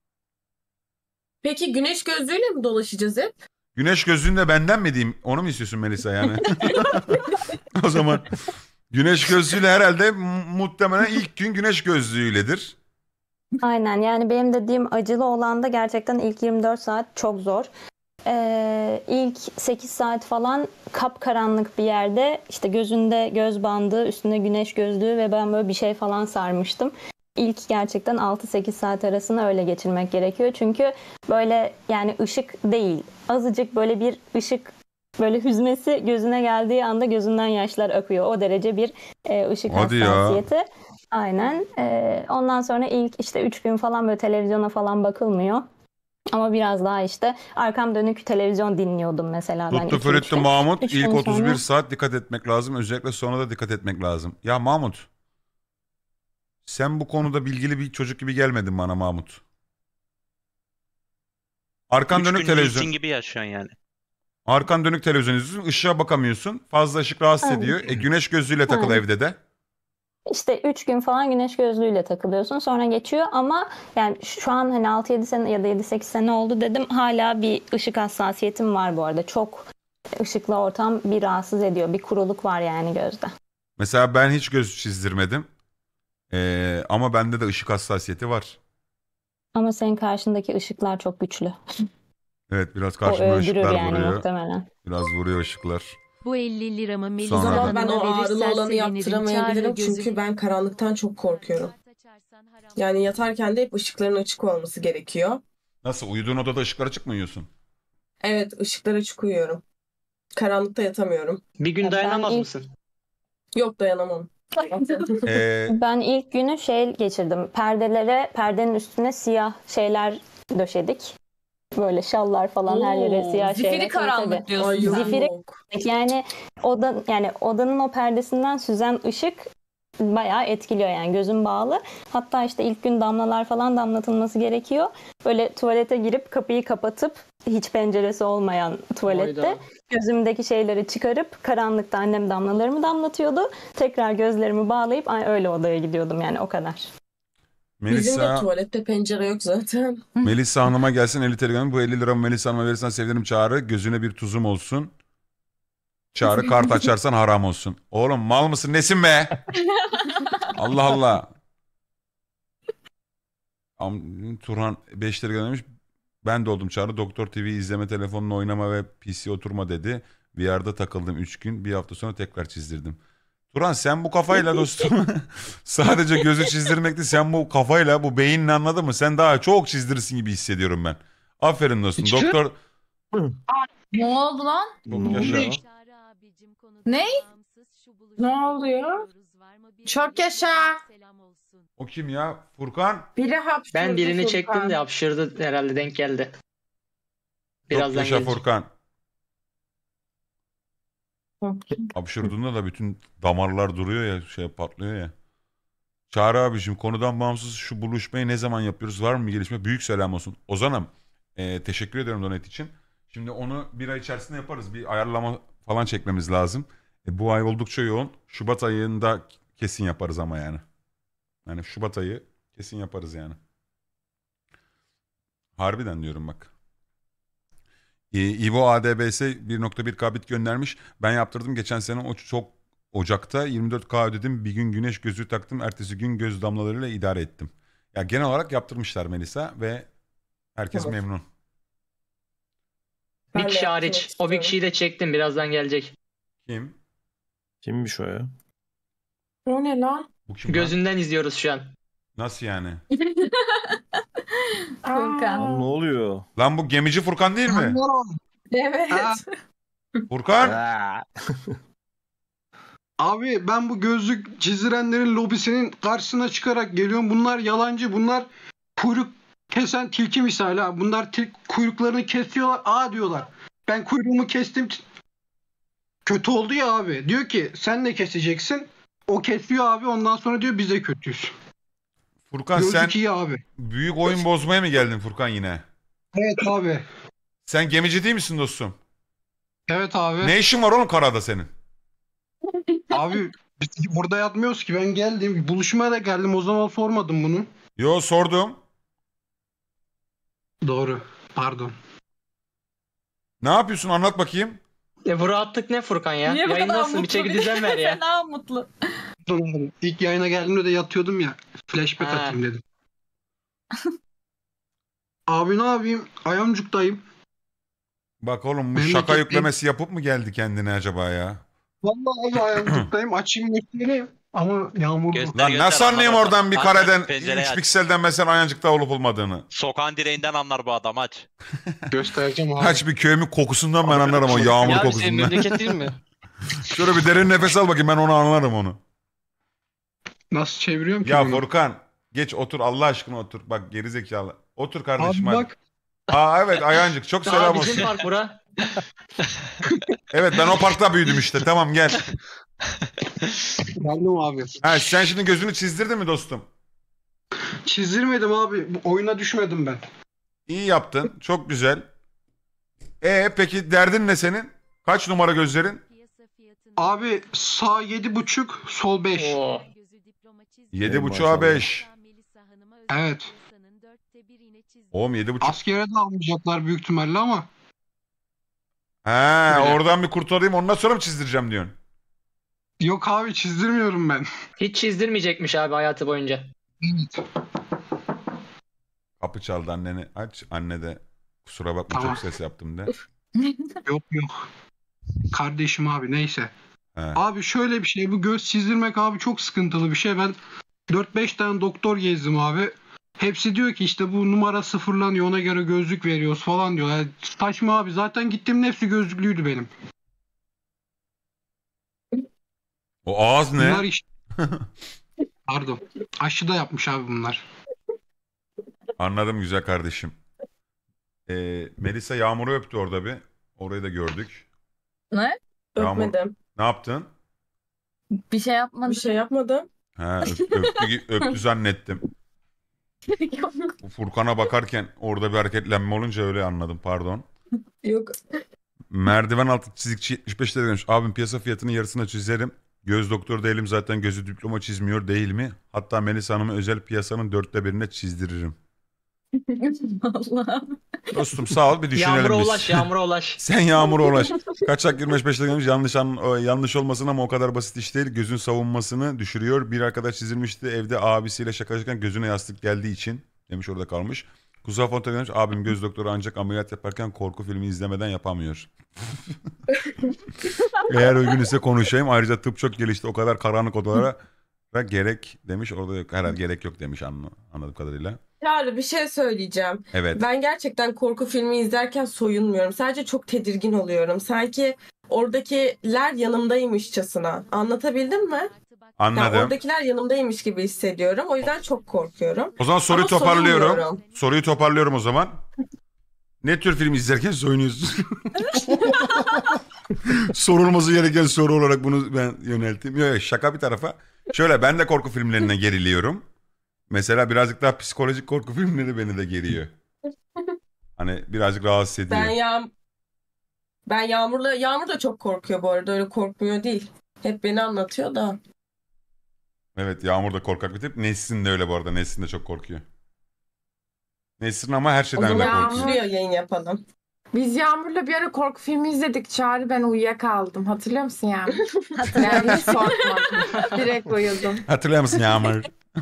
Peki güneş gözlüğüyle mi dolaşacağız hep? Güneş gözlüğünü de benden mi diyeyim? Onu mu istiyorsun Melisa yani? O zaman güneş gözlüğüyle herhalde muhtemelen ilk gün güneş gözlüğüyledir. Aynen, yani benim dediğim acılı olan da gerçekten ilk 24 saat çok zor. İlk 8 saat falan kapkaranlık bir yerde, işte gözünde göz bandı, üstünde güneş gözlüğü ve ben böyle bir şey falan sarmıştım. İlk gerçekten 6-8 saat arasını öyle geçirmek gerekiyor. Çünkü böyle yani ışık değil, azıcık böyle bir ışık böyle hüzmesi gözüne geldiği anda gözünden yaşlar akıyor. O derece bir ışık Hadi ya. hassasiyeti. Aynen. Ondan sonra ilk işte 3 gün falan böyle televizyona falan bakılmıyor. Ama biraz daha işte arkam dönük televizyon dinliyordum mesela ben. Tuttu 2-3 Fırıttı gün. Mahmut. 3 İlk gün 31 sonra- saat dikkat etmek lazım. Özellikle sonra da dikkat etmek lazım. Ya Mahmut. Sen bu konuda bilgili bir çocuk gibi gelmedin bana Mahmut. Arkan 3 dönük gün televizyon. Lee Sin gibi yaşıyorsun yani. Arkan dönük televizyon izliyorsun. Işığa bakamıyorsun. Fazla ışık rahatsız Aynen. ediyor. Güneş gözlüğüyle takıl Aynen. evde de. İşte 3 gün falan güneş gözlüğüyle takılıyorsun, sonra geçiyor ama yani şu an hani 6-7 sene ya da 7-8 sene oldu dedim, hala bir ışık hassasiyetim var bu arada. Çok ışıklı ortam bir rahatsız ediyor. Bir kuruluk var yani gözde. Mesela ben hiç göz çizdirmedim. Ama bende de ışık hassasiyeti var. Ama senin karşındaki ışıklar çok güçlü. Evet, biraz O karşımda öldürür ışıklar yani vuruyor. muhtemelen. Biraz vuruyor ışıklar. Bu 50 liramı Sonra Melisa da- Ama ben o Hanım'a ağrılı verirsen olanı sevinirim. yaptıramayabilirim Çağrı çünkü ben karanlıktan çok korkuyorum. Yani yatarken de hep ışıkların açık olması gerekiyor. Nasıl, uyuduğun odada ışıklar açık mı uyuyorsun? Evet, ışıkları açık uyuyorum. Karanlıkta yatamıyorum. Bir gün Ben dayanamaz ilk- mısın? Yok, dayanamam. Ben ilk günü şey geçirdim. Perdenin üstüne siyah şeyler döşedik. Böyle şallar falan her yere Oo, siyah şeyler. zifiri Tabii, karanlık tabii. diyorsun Ay, sen. Zifiri yok. yani odanın o perdesinden süzen ışık bayağı etkiliyor, yani gözüm bağlı. Hatta işte ilk gün damlalar falan damlatılması gerekiyor. Böyle tuvalete girip kapıyı kapatıp hiç penceresi olmayan tuvalette Hayda. gözümdeki şeyleri çıkarıp karanlıkta annem damlalarımı damlatıyordu. Tekrar gözlerimi bağlayıp öyle odaya gidiyordum, yani o kadar. Bizim de Melisa, tuvalette pencere yok zaten. Melisa Hanım'a gelsin 50 TL. Bu 50 liramı Melisa Hanım'a verirsen sevinirim Çağrı. Gözüne bir tuzum olsun. Çağrı, kart açarsan haram olsun. Oğlum mal mısın nesin be? Allah Allah. Turhan 5 lira göndermiş. Ben de oldum Çağrı. Doktor TV izleme, telefonla oynama ve PC oturma dedi. VR'da takıldım 3 gün. Bir hafta sonra tekrar çizdirdim. Turhan sen bu kafayla dostum sadece gözü çizdirmek değil, sen bu kafayla, bu beyinle, anladın mı? Sen daha çok çizdirirsin gibi hissediyorum ben. Aferin dostum. Çünkü- Doktor Ne oldu lan? yaşa. Ne? Ne oluyor? Çok yaşa. O kim ya? Furkan? Biri hapşırdı. Ben birini Furkan. çektim de hapşırdı herhalde, denk geldi. Çok Birazdan yaşa gelecek. Furkan. Hapşırdığında da bütün damarlar duruyor ya, şey patlıyor ya. Çağrı abiciğim, konudan bağımsız şu buluşmayı ne zaman yapıyoruz? Var mı bir gelişme? Büyük selam olsun. Ozan'ım teşekkür ederim donate için. Şimdi onu bir ay içerisinde yaparız. Bir ayarlama falan çekmemiz lazım. Bu ay oldukça yoğun. Şubat ayında kesin yaparız ama yani. Yani Şubat ayı kesin yaparız yani. Harbiden diyorum bak. İvo ADBS 1.1K bit göndermiş. Ben yaptırdım geçen sene çok Ocak'ta 24K ödedim. Bir gün güneş gözlüğü taktım. Ertesi gün göz damlalarıyla idare ettim. Ya genel olarak yaptırmışlar Melisa ve herkes memnun. Bir kişi hariç. O bir kişiyi de çektim. Birazdan gelecek. Kim? Kimmiş o ya? O ne lan? Bu kim lan? Gözünden izliyoruz şu an. Nasıl yani? Furkan. Lan ne oluyor? Lan bu gemici Furkan değil mi? Evet. Furkan? Abi ben bu gözlük çizdirenlerin lobisinin karşısına çıkarak geliyorum. Bunlar yalancı. Bunlar kuyruk kesen tilki misali. Ha. Bunlar kuyruklarını kesiyorlar. Aa diyorlar. Ben kuyruğumu kestim. Kötü oldu ya abi. Diyor ki sen de keseceksin. O kesiyor abi. Ondan sonra diyor biz de kötüyüz. Furkan Gözlük sen iyi abi. büyük oyun bozmaya mı geldin Furkan yine? Evet abi. Sen gemici değil misin dostum? Evet abi. Ne işin var oğlum karada senin? Abi biz burada yatmıyoruz ki. Ben geldim. Buluşmaya da geldim. O zaman sormadım bunu. Yo sordum. Doğru. Pardon. Ne yapıyorsun anlat bakayım. Bu rahatlık ne Furkan ya? Niye bu kadar Yayındasın bir mutlu? çeki düzen ver ya. Fena mutlu. İlk yayına geldiğimde de yatıyordum ya. Flashback Ha. atayım dedim. Abi ne yapayım? Ayamcuk'tayım. Bak oğlum bu Memleket- şaka yüklemesi yapıp mı geldi kendine acaba ya? Vallahi abi Ayamcuk'tayım. Açayım göstereyim. Ama yağmurlu. Lan nasıl anlayayım anlamadım. oradan bir Aç, kareden pencereyi 3 aç. pikselden mesela ayancıkta olup olmadığını. Sokağın direğinden anlar bu adam aç. Göstereceğim abi. Aç bir köyümün kokusundan ben anlarım o yağmur Ya senin kokusundan. memleket değil mi? Şöyle bir derin nefes al bakayım ben onu anlarım onu. Nasıl çeviriyorum ki Ya bunu? Furkan geç otur Allah aşkına otur. Bak geri zekalı. Otur kardeşim Abi hadi. bak. Aa evet Ayancık çok Daha selam bizim olsun. park bura. Evet ben o parkta büyüdüm işte tamam gel. Geldim abi. Ha, sen şimdi gözünü çizdirdin mi dostum? Çizdirmedim abi. Bu oyuna düşmedim ben. İyi yaptın çok güzel. Peki derdin ne senin? Kaç numara gözlerin? Abi sağ 7.5, sol 5. Oo. 7.5'a 5. Evet. Oğlum 7.5. Askere de almayacaklar büyük ihtimalle ama. He oradan bir kurtulayım ondan sonra mı çizdireceğim diyorsun? Yok abi çizdirmiyorum ben. Hiç çizdirmeyecekmiş abi hayatı boyunca. Evet. Kapı çaldı anneni aç. Anne de kusura bakma Tamam. çok ses yaptım de. Yok. Kardeşim abi neyse. He. Abi şöyle bir şey bu göz çizdirmek abi çok sıkıntılı bir şey. Ben 4-5 tane doktor gezdim abi. Hepsi diyor ki işte bu numara sıfırlanıyor ona göre gözlük veriyoruz falan diyor. Yani saçma abi zaten gittiğim hepsi gözlüklüydü benim. O ağız ne? Bunlar işte... Pardon. Aşı da yapmış abi bunlar. Anladım güzel kardeşim. Melisa Yağmur'u öptü orada bir. Orayı da gördük. Ne? Yağmur, Öpmedim. ne yaptın? Bir şey yapmadım. Bir şey yapmadım. Ha, öptü zannettim. Yok. Bu Furkan'a bakarken orada bir hareketlenme olunca öyle anladım pardon. Yok. Merdiven altı çizikçi 75 lira demiş. Abim piyasa fiyatının yarısına çizerim. Göz doktoru değilim zaten gözü diploma çizmiyor değil mi? Hatta Melisa Hanım'ı özel piyasanın 1/4'ine çizdiririm. Allah'ım. Dostum sağ ol bir düşünelim Yağmura biz. ulaş, yağmura ulaş. Sen Yağmur'a ulaş. Kaçak 25 lira demiş yanlış olmasın ama o kadar basit iş değil. Gözün savunmasını düşürüyor. Bir arkadaş çizilmişti evde abisiyle şakalaşırken gözüne yastık geldiği için demiş orada kalmış. Kuzey Fontaine demiş abim göz doktoru ancak ameliyat yaparken korku filmi izlemeden yapamıyor. Eğer uygun ise konuşayım. Ayrıca tıp çok gelişti o kadar karanlık odalara gerek demiş. Orada yok. Herhalde gerek yok demiş anladığım kadarıyla. Çağrı bir şey söyleyeceğim. Evet. Ben gerçekten korku filmi izlerken soyunmuyorum. Sadece çok tedirgin oluyorum. Sanki oradakiler yanımdaymışçasına. Anlatabildim mi? Anladım. Yani oradakiler yanımdaymış gibi hissediyorum. O yüzden çok korkuyorum. O zaman soruyu Ama toparlıyorum. soyunmuyorum. Soruyu toparlıyorum o zaman. Ne tür film izlerken soyunuyorsun? Sorulması gereken soru olarak bunu ben yönelttim. Yok şaka bir tarafa. Şöyle ben de korku filmlerine geriliyorum. Mesela birazcık daha psikolojik korku filmleri beni de geriyor. Hani birazcık rahatsız ediyor. Ben Yağmur da çok korkuyor bu arada. Öyle korkmuyor değil. Hep beni anlatıyor da. Evet, Yağmur da korkak bir tip. Nesrin de öyle bu arada. Nesrin de çok korkuyor. Nesrin ama her O şeyden zaman de korkuyor. şuraya yayın yapalım. Biz Yağmur'la bir ara korku filmi izledik. Çağrı ben uyuyakaldım. Hatırlıyor musun Yağmur? Hatırlıyorum. Yani hiç korkmadım. Direkt uyudum. Hatırlıyor musun Yağmur?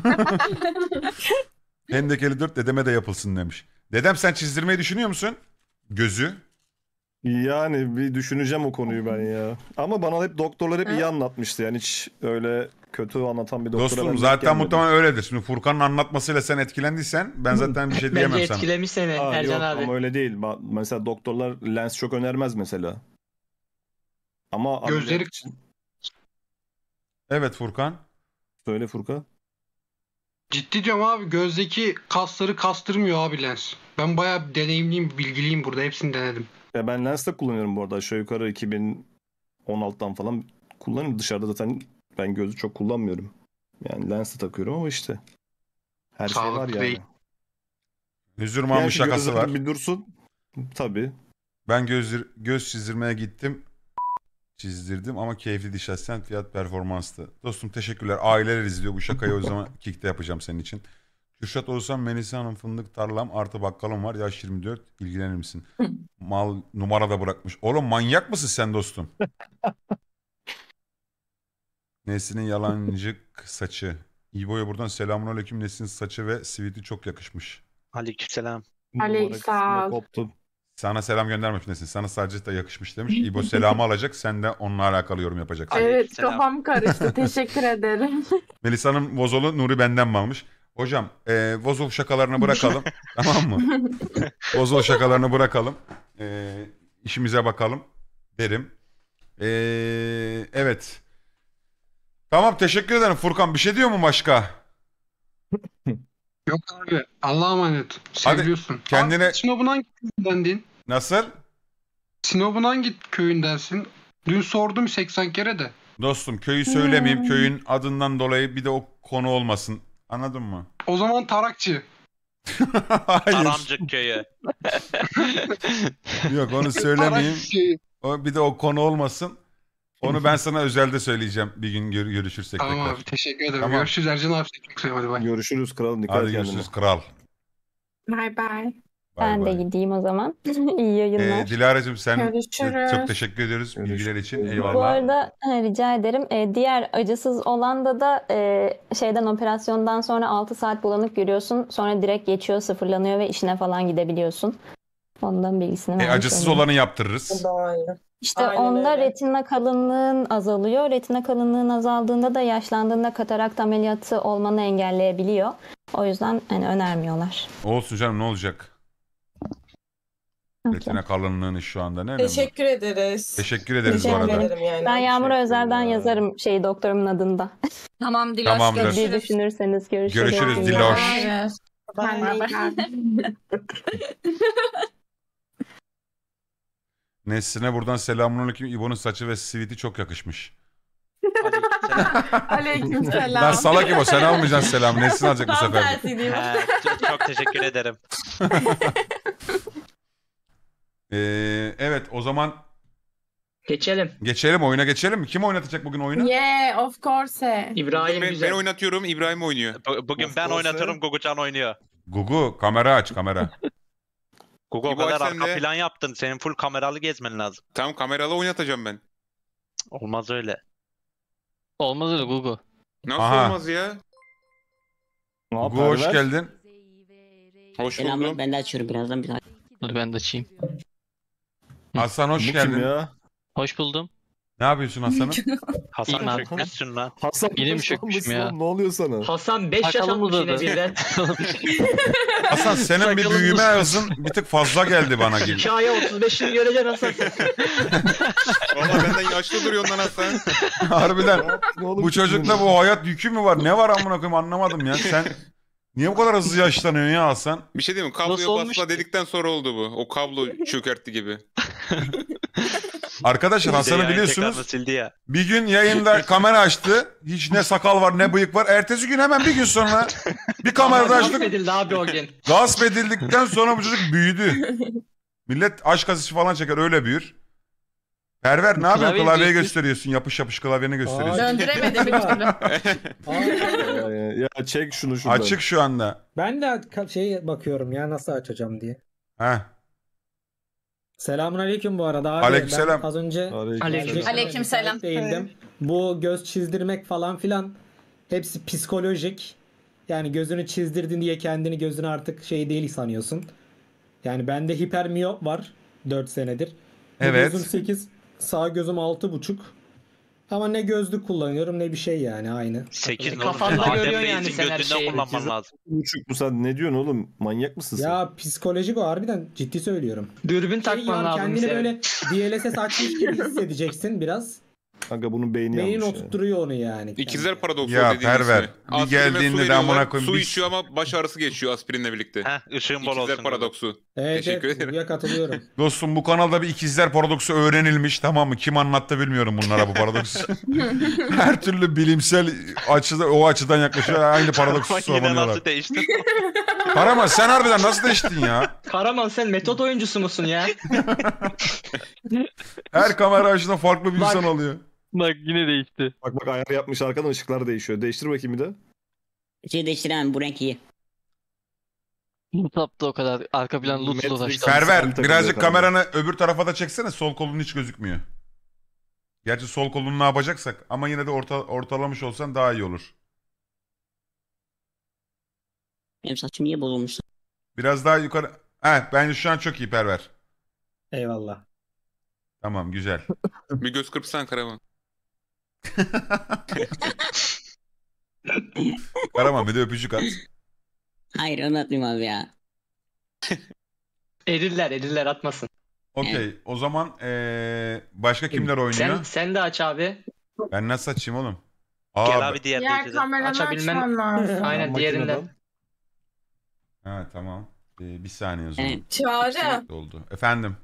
Hendek 54 dedeme de yapılsın demiş. Dedem sen çizdirmeyi düşünüyor musun? Gözü. Yani bir düşüneceğim o konuyu ben ya. Ama bana hep doktorlar hep iyi anlatmıştı. Yani hiç öyle kötü anlatan bir doktora ben Dostum denk zaten gelmedim. muhtemelen öyledir. Şimdi Furkan'ın anlatmasıyla sen etkilendiysen ben zaten bir şey diyemem Bence sana. etkilemiş seni Ercan Yok abi. ama öyle değil. Mesela doktorlar lens çok önermez mesela. Ama Gözleri- ameliyat için... Evet Furkan. Söyle Furkan. Ciddi diyorum abi, gözdeki kasları kastırmıyor abi lens. Ben bayağı deneyimliyim, bilgiliyim burada. Hepsini denedim. Ya ben lens de kullanıyorum bu arada. Aşağı yukarı 2016'dan falan kullanıyorum. Dışarıda zaten ben gözü çok kullanmıyorum. Yani lens de takıyorum ama işte. Her şey var Sağlıklı yani. değil. Hüzürman'ın Gerçi şakası gözlerim var. bir dursun. Tabii. Ben göz çizdirmeye gittim. Çizdirdim ama keyifli şahsen, fiyat performanstı. Dostum teşekkürler. Aileler izliyor bu şakayı, o zaman Kick'te yapacağım senin için. Kürşat Oğuzhan, Melisa Hanım fındık tarlam artı bakkalım var. Yaş 24, ilgilenir misin? Mal numara da bırakmış. Oğlum manyak mısın sen dostum? Nesrin'in yalancık saçı. İbo'ya buradan selamünaleyküm. Nesrin'in saçı ve siviti çok yakışmış. Aleykümselam. Aleykümselam. Koptum. Sana selam göndermemiş Nesrin. Sana sadece de yakışmış demiş. İbo selamı alacak. Sen de onunla alakalı yorum yapacaksın. Evet Selam. kafam karıştı. Teşekkür ederim. Melisa'nın vozolu Nuri benden mi almış? Hocam vozol şakalarını bırakalım. Tamam mı? Vozol şakalarını bırakalım. İşimize bakalım derim. Evet. Tamam, teşekkür ederim Furkan. Bir şey diyor mu başka? Yok abi. Allah'a emanet. Hadi, Seviyorsun. kendine- Abi, Sinop'un hangi köyündendin? Nasıl? Sinop'un hangi köyündensin? Dün sordum 80 kere de. Dostum köyü söylemeyeyim. Köyün adından dolayı bir de o konu olmasın. Anladın mı? O zaman Tarakçı. Hayır. Aramcık köyü. Yok onu söylemeyeyim. Tarakçı. Bir de o konu olmasın. Onu ben sana özelde söyleyeceğim bir gün görüşürsek Tamam tekrar. abi, teşekkür ederim. Tamam. Görüşürüz Ercan abi. Seni çok seviyorum. Hadi bay. Görüşürüz kralım. Dikkat Hadi et kendine. görüşürüz kral. Bye bye. Ben Bay de bay. gideyim o zaman. İyi yayınlar. Dilara'cığım sen Görüşürüz. çok teşekkür ediyoruz bilgiler için. Eyvallah. Bu arada rica ederim. Diğer acısız olanda da şeyden operasyondan sonra 6 saat bulanık görüyorsun. Sonra direkt geçiyor, sıfırlanıyor ve işine falan gidebiliyorsun. Ondan bilgisini vermiş Acısız olayım. olanı yaptırırız. Daha iyi. İşte Aynen onda öyle. retina kalınlığın azalıyor. Retina kalınlığın azaldığında da yaşlandığında katarakt ameliyatı olmanı engelleyebiliyor. O yüzden hani önermiyorlar. Olsun canım, ne olacak? Retina kalınlığını şu anda ne önemli? Teşekkür ederiz. Teşekkür ederiz bu Rica arada. ederim. yani. Ben Yağmur'a Teşekkürler. özelden yazarım doktorumun adında. Tamam Diloş, Tamamdır. Bir görüşürüz. düşünürseniz görüşürüz. Görüşürüz İyi Diloş. yayınlar. Görüşürüz. Nesrin'e buradan selamünaleyküm. İbo'nun saçı ve siviti çok yakışmış. Aleykümselam. Lan salak İbo, sen almayacaksın selam. Nesrin alacak bu Tam sefer. tersiydi. Çok teşekkür ederim. Evet o zaman Geçelim. oyuna geçelim mi? Kim oynatacak bugün oyunu? Yeah, of course. İbrahim Ben güzel. oynatıyorum, İbrahim oynuyor. Bugün ben oynatıyorum, Gugucan oynuyor. Gugu kamera aç kamera. Gugu o İbo, kadar sen arka de. plan yaptın. Senin full kameralı gezmen lazım. Tamam, kameralı oynatacağım ben. Olmaz öyle. Olmaz öyle Google. Nasıl Aha. olmaz ya? Ne Gugu yapar hoş ver? geldin. Hoş buldum. Ben de açıyorum birazdan bir daha. Dur ben de açayım. Hasan hoş Bu kim geldin. ya? Hoş buldum. Ne yapıyorsun Hasan'ım? Hasan İyiyim abi. çökmüşsün lan. Hasan Yine mi hoş çökmüşüm olmuşsun ya? oğlum, ne oluyor sana? Hasan 5 yaş Sakalım atmış yine uzadı. birden. Hasan senin bir Sakalım büyüme uzadı. hızın bir tık fazla geldi bana gibi. 2 aya 35'ini göreceksin Hasan sen. Valla benden yaşlı duruyorsun lan Hasan. Harbiden. Ne oğlum Bu kim çocukta bu hayat yükü mü var? Ne var amına koyayım anlamadım ya. Sen niye bu kadar hızlı yaşlanıyorsun ya Hasan? Bir şey diyeyim mi? Nasıl Kabloya olmuş basla ki? dedikten sonra oldu bu. O kablo çökertti gibi. Arkadaşlar Hasan'ı Yayın biliyorsunuz. tekrarını sildi ya. Bir gün yayında kamera açtı. Hiç ne sakal var ne bıyık var. Ertesi gün hemen bir gün sonra bir kamerada Gasp açtık. edildi abi o gün. Gasp edildikten sonra bu çocuk büyüdü. Millet aşk acısı falan çeker öyle büyür. Perver ne yapıyorsun? Klavye Klavyeyi diyecektim. gösteriyorsun. Yapış yapış klavyeni gösteriyorsun. Döndüremedim bir türlü. Ya çek şunu şuradan. Açık şu anda. Ben de bakıyorum ya nasıl açacağım diye. Heh. Selamun aleyküm bu arada abi. Aleykümselam. Ben az önce Aleykümselam. değildim. Bu göz çizdirmek falan filan hepsi psikolojik. Yani gözünü çizdirdin diye kendini gözünü artık şey değil sanıyorsun. Yani bende hipermiyop var 4 senedir. Bu Evet. gözüm 8, sağ gözüm 6,5. Ama ne gözlük kullanıyorum ne bir şey yani aynı. 8 Kafanda görüyorsun yani sen her şeyi. kullanman lazım. Buçuk bu sen ne diyorsun oğlum? Manyak mısın sen? Ya psikolojik o harbiden ciddi söylüyorum. Dürbün takman lazım. Kendini senin. böyle DLSS açmış gibi hissedeceksin biraz. Kanka bunun beyni Beyin yanmış ya. oturtturuyor onu yani. İkizler paradoksu Ya dediğimiz Perver, ismi. bir Aspirine geldiğinde su de amına veriyorlar, koyayım, Su biz- içiyor ama baş ağrısı geçiyor aspirinle birlikte. Işığın bol İkizler olsun. paradoksu. Evet, Teşekkür evet, ederim. buraya katılıyorum. Dostum bu kanalda bir ikizler paradoksu öğrenilmiş, tamam mı? Kim anlattı bilmiyorum bunlara bu paradoksu. Her türlü bilimsel açıda o açıdan yaklaşıyor. Aynı paradoksu Ama yine savunuyorlar. nasıl değişti? Karaman sen harbiden nasıl değiştin ya? Karaman sen metot oyuncusu musun ya? Her kamera açısından farklı bir insan oluyor. Bak yine değişti. Bak ayar yapmış arkadan ışıklar değişiyor. Değiştir bakayım bir de. Şey değiştiremem bu renk iyi. Taptı o kadar. Arka plan loot dolaştı. Perver birazcık kameranı öbür tarafa da çeksene, sol kolun hiç gözükmüyor. Gerçi sol kolunu ne yapacaksak ama yine de ortalamış olsan daha iyi olur. Benim saçım niye bozulmuş? Biraz daha yukarı. Bence şu an çok iyi Perver. Eyvallah. Tamam güzel. Bir göz kırpsan Karaman. Karaman bir de öpücük at. Hayır onu atmayayım abi ya. Eriller atmasın. Okey o zaman başka kimler oynuyor? Sen de aç abi. Ben nasıl açayım oğlum? Gel abi diğer Diğer derecede. kameranı Açabilmen- açman lazım. Aynen diğerinden. Ha tamam. Bir saniye o zaman. Çağrı. Oldu. Efendim.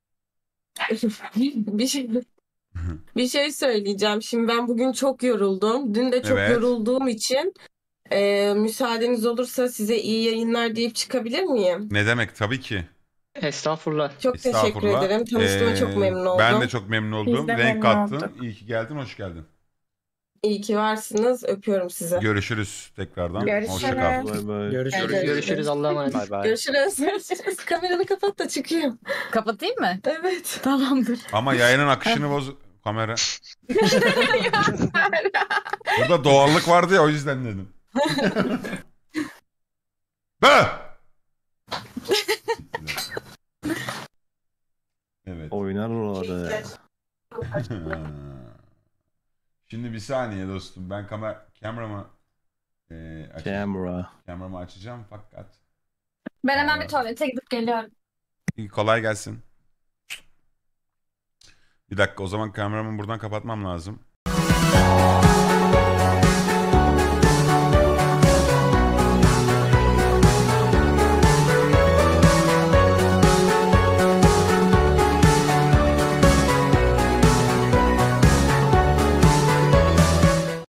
bir şey söyleyeceğim. Şimdi ben bugün çok yoruldum. Dün de çok Evet. yorulduğum için müsaadeniz olursa size iyi yayınlar deyip çıkabilir miyim? Ne demek tabii ki. Estağfurullah. Çok teşekkür Estağfurullah. ederim. Tanıştığıma çok memnun oldum. Ben de çok memnun Biz oldum. de Renk memnun kattın. olduk. İyi ki geldin. Hoş geldin. İyi ki varsınız. Öpüyorum sizi. Görüşürüz tekrardan. Görüşürüz. Hoşça kal. Bay bay. Görüşürüz Allah'a emanet. Bay bay. Görüşürüz. Kameranı kapat da çıkayım. Kapatayım mı? Evet. Tamamdır. Ama yayının akışını boz... Kamera. Burada doğallık vardı ya o yüzden dedim. Be! Evet. Oynar orada. Şimdi bir saniye dostum. Ben kameramı Camera. kameramı açacağım fakat Ben hemen bir tuvalete gidip geliyorum. kolay gelsin. Bir dakika o zaman kameramı buradan kapatmam lazım.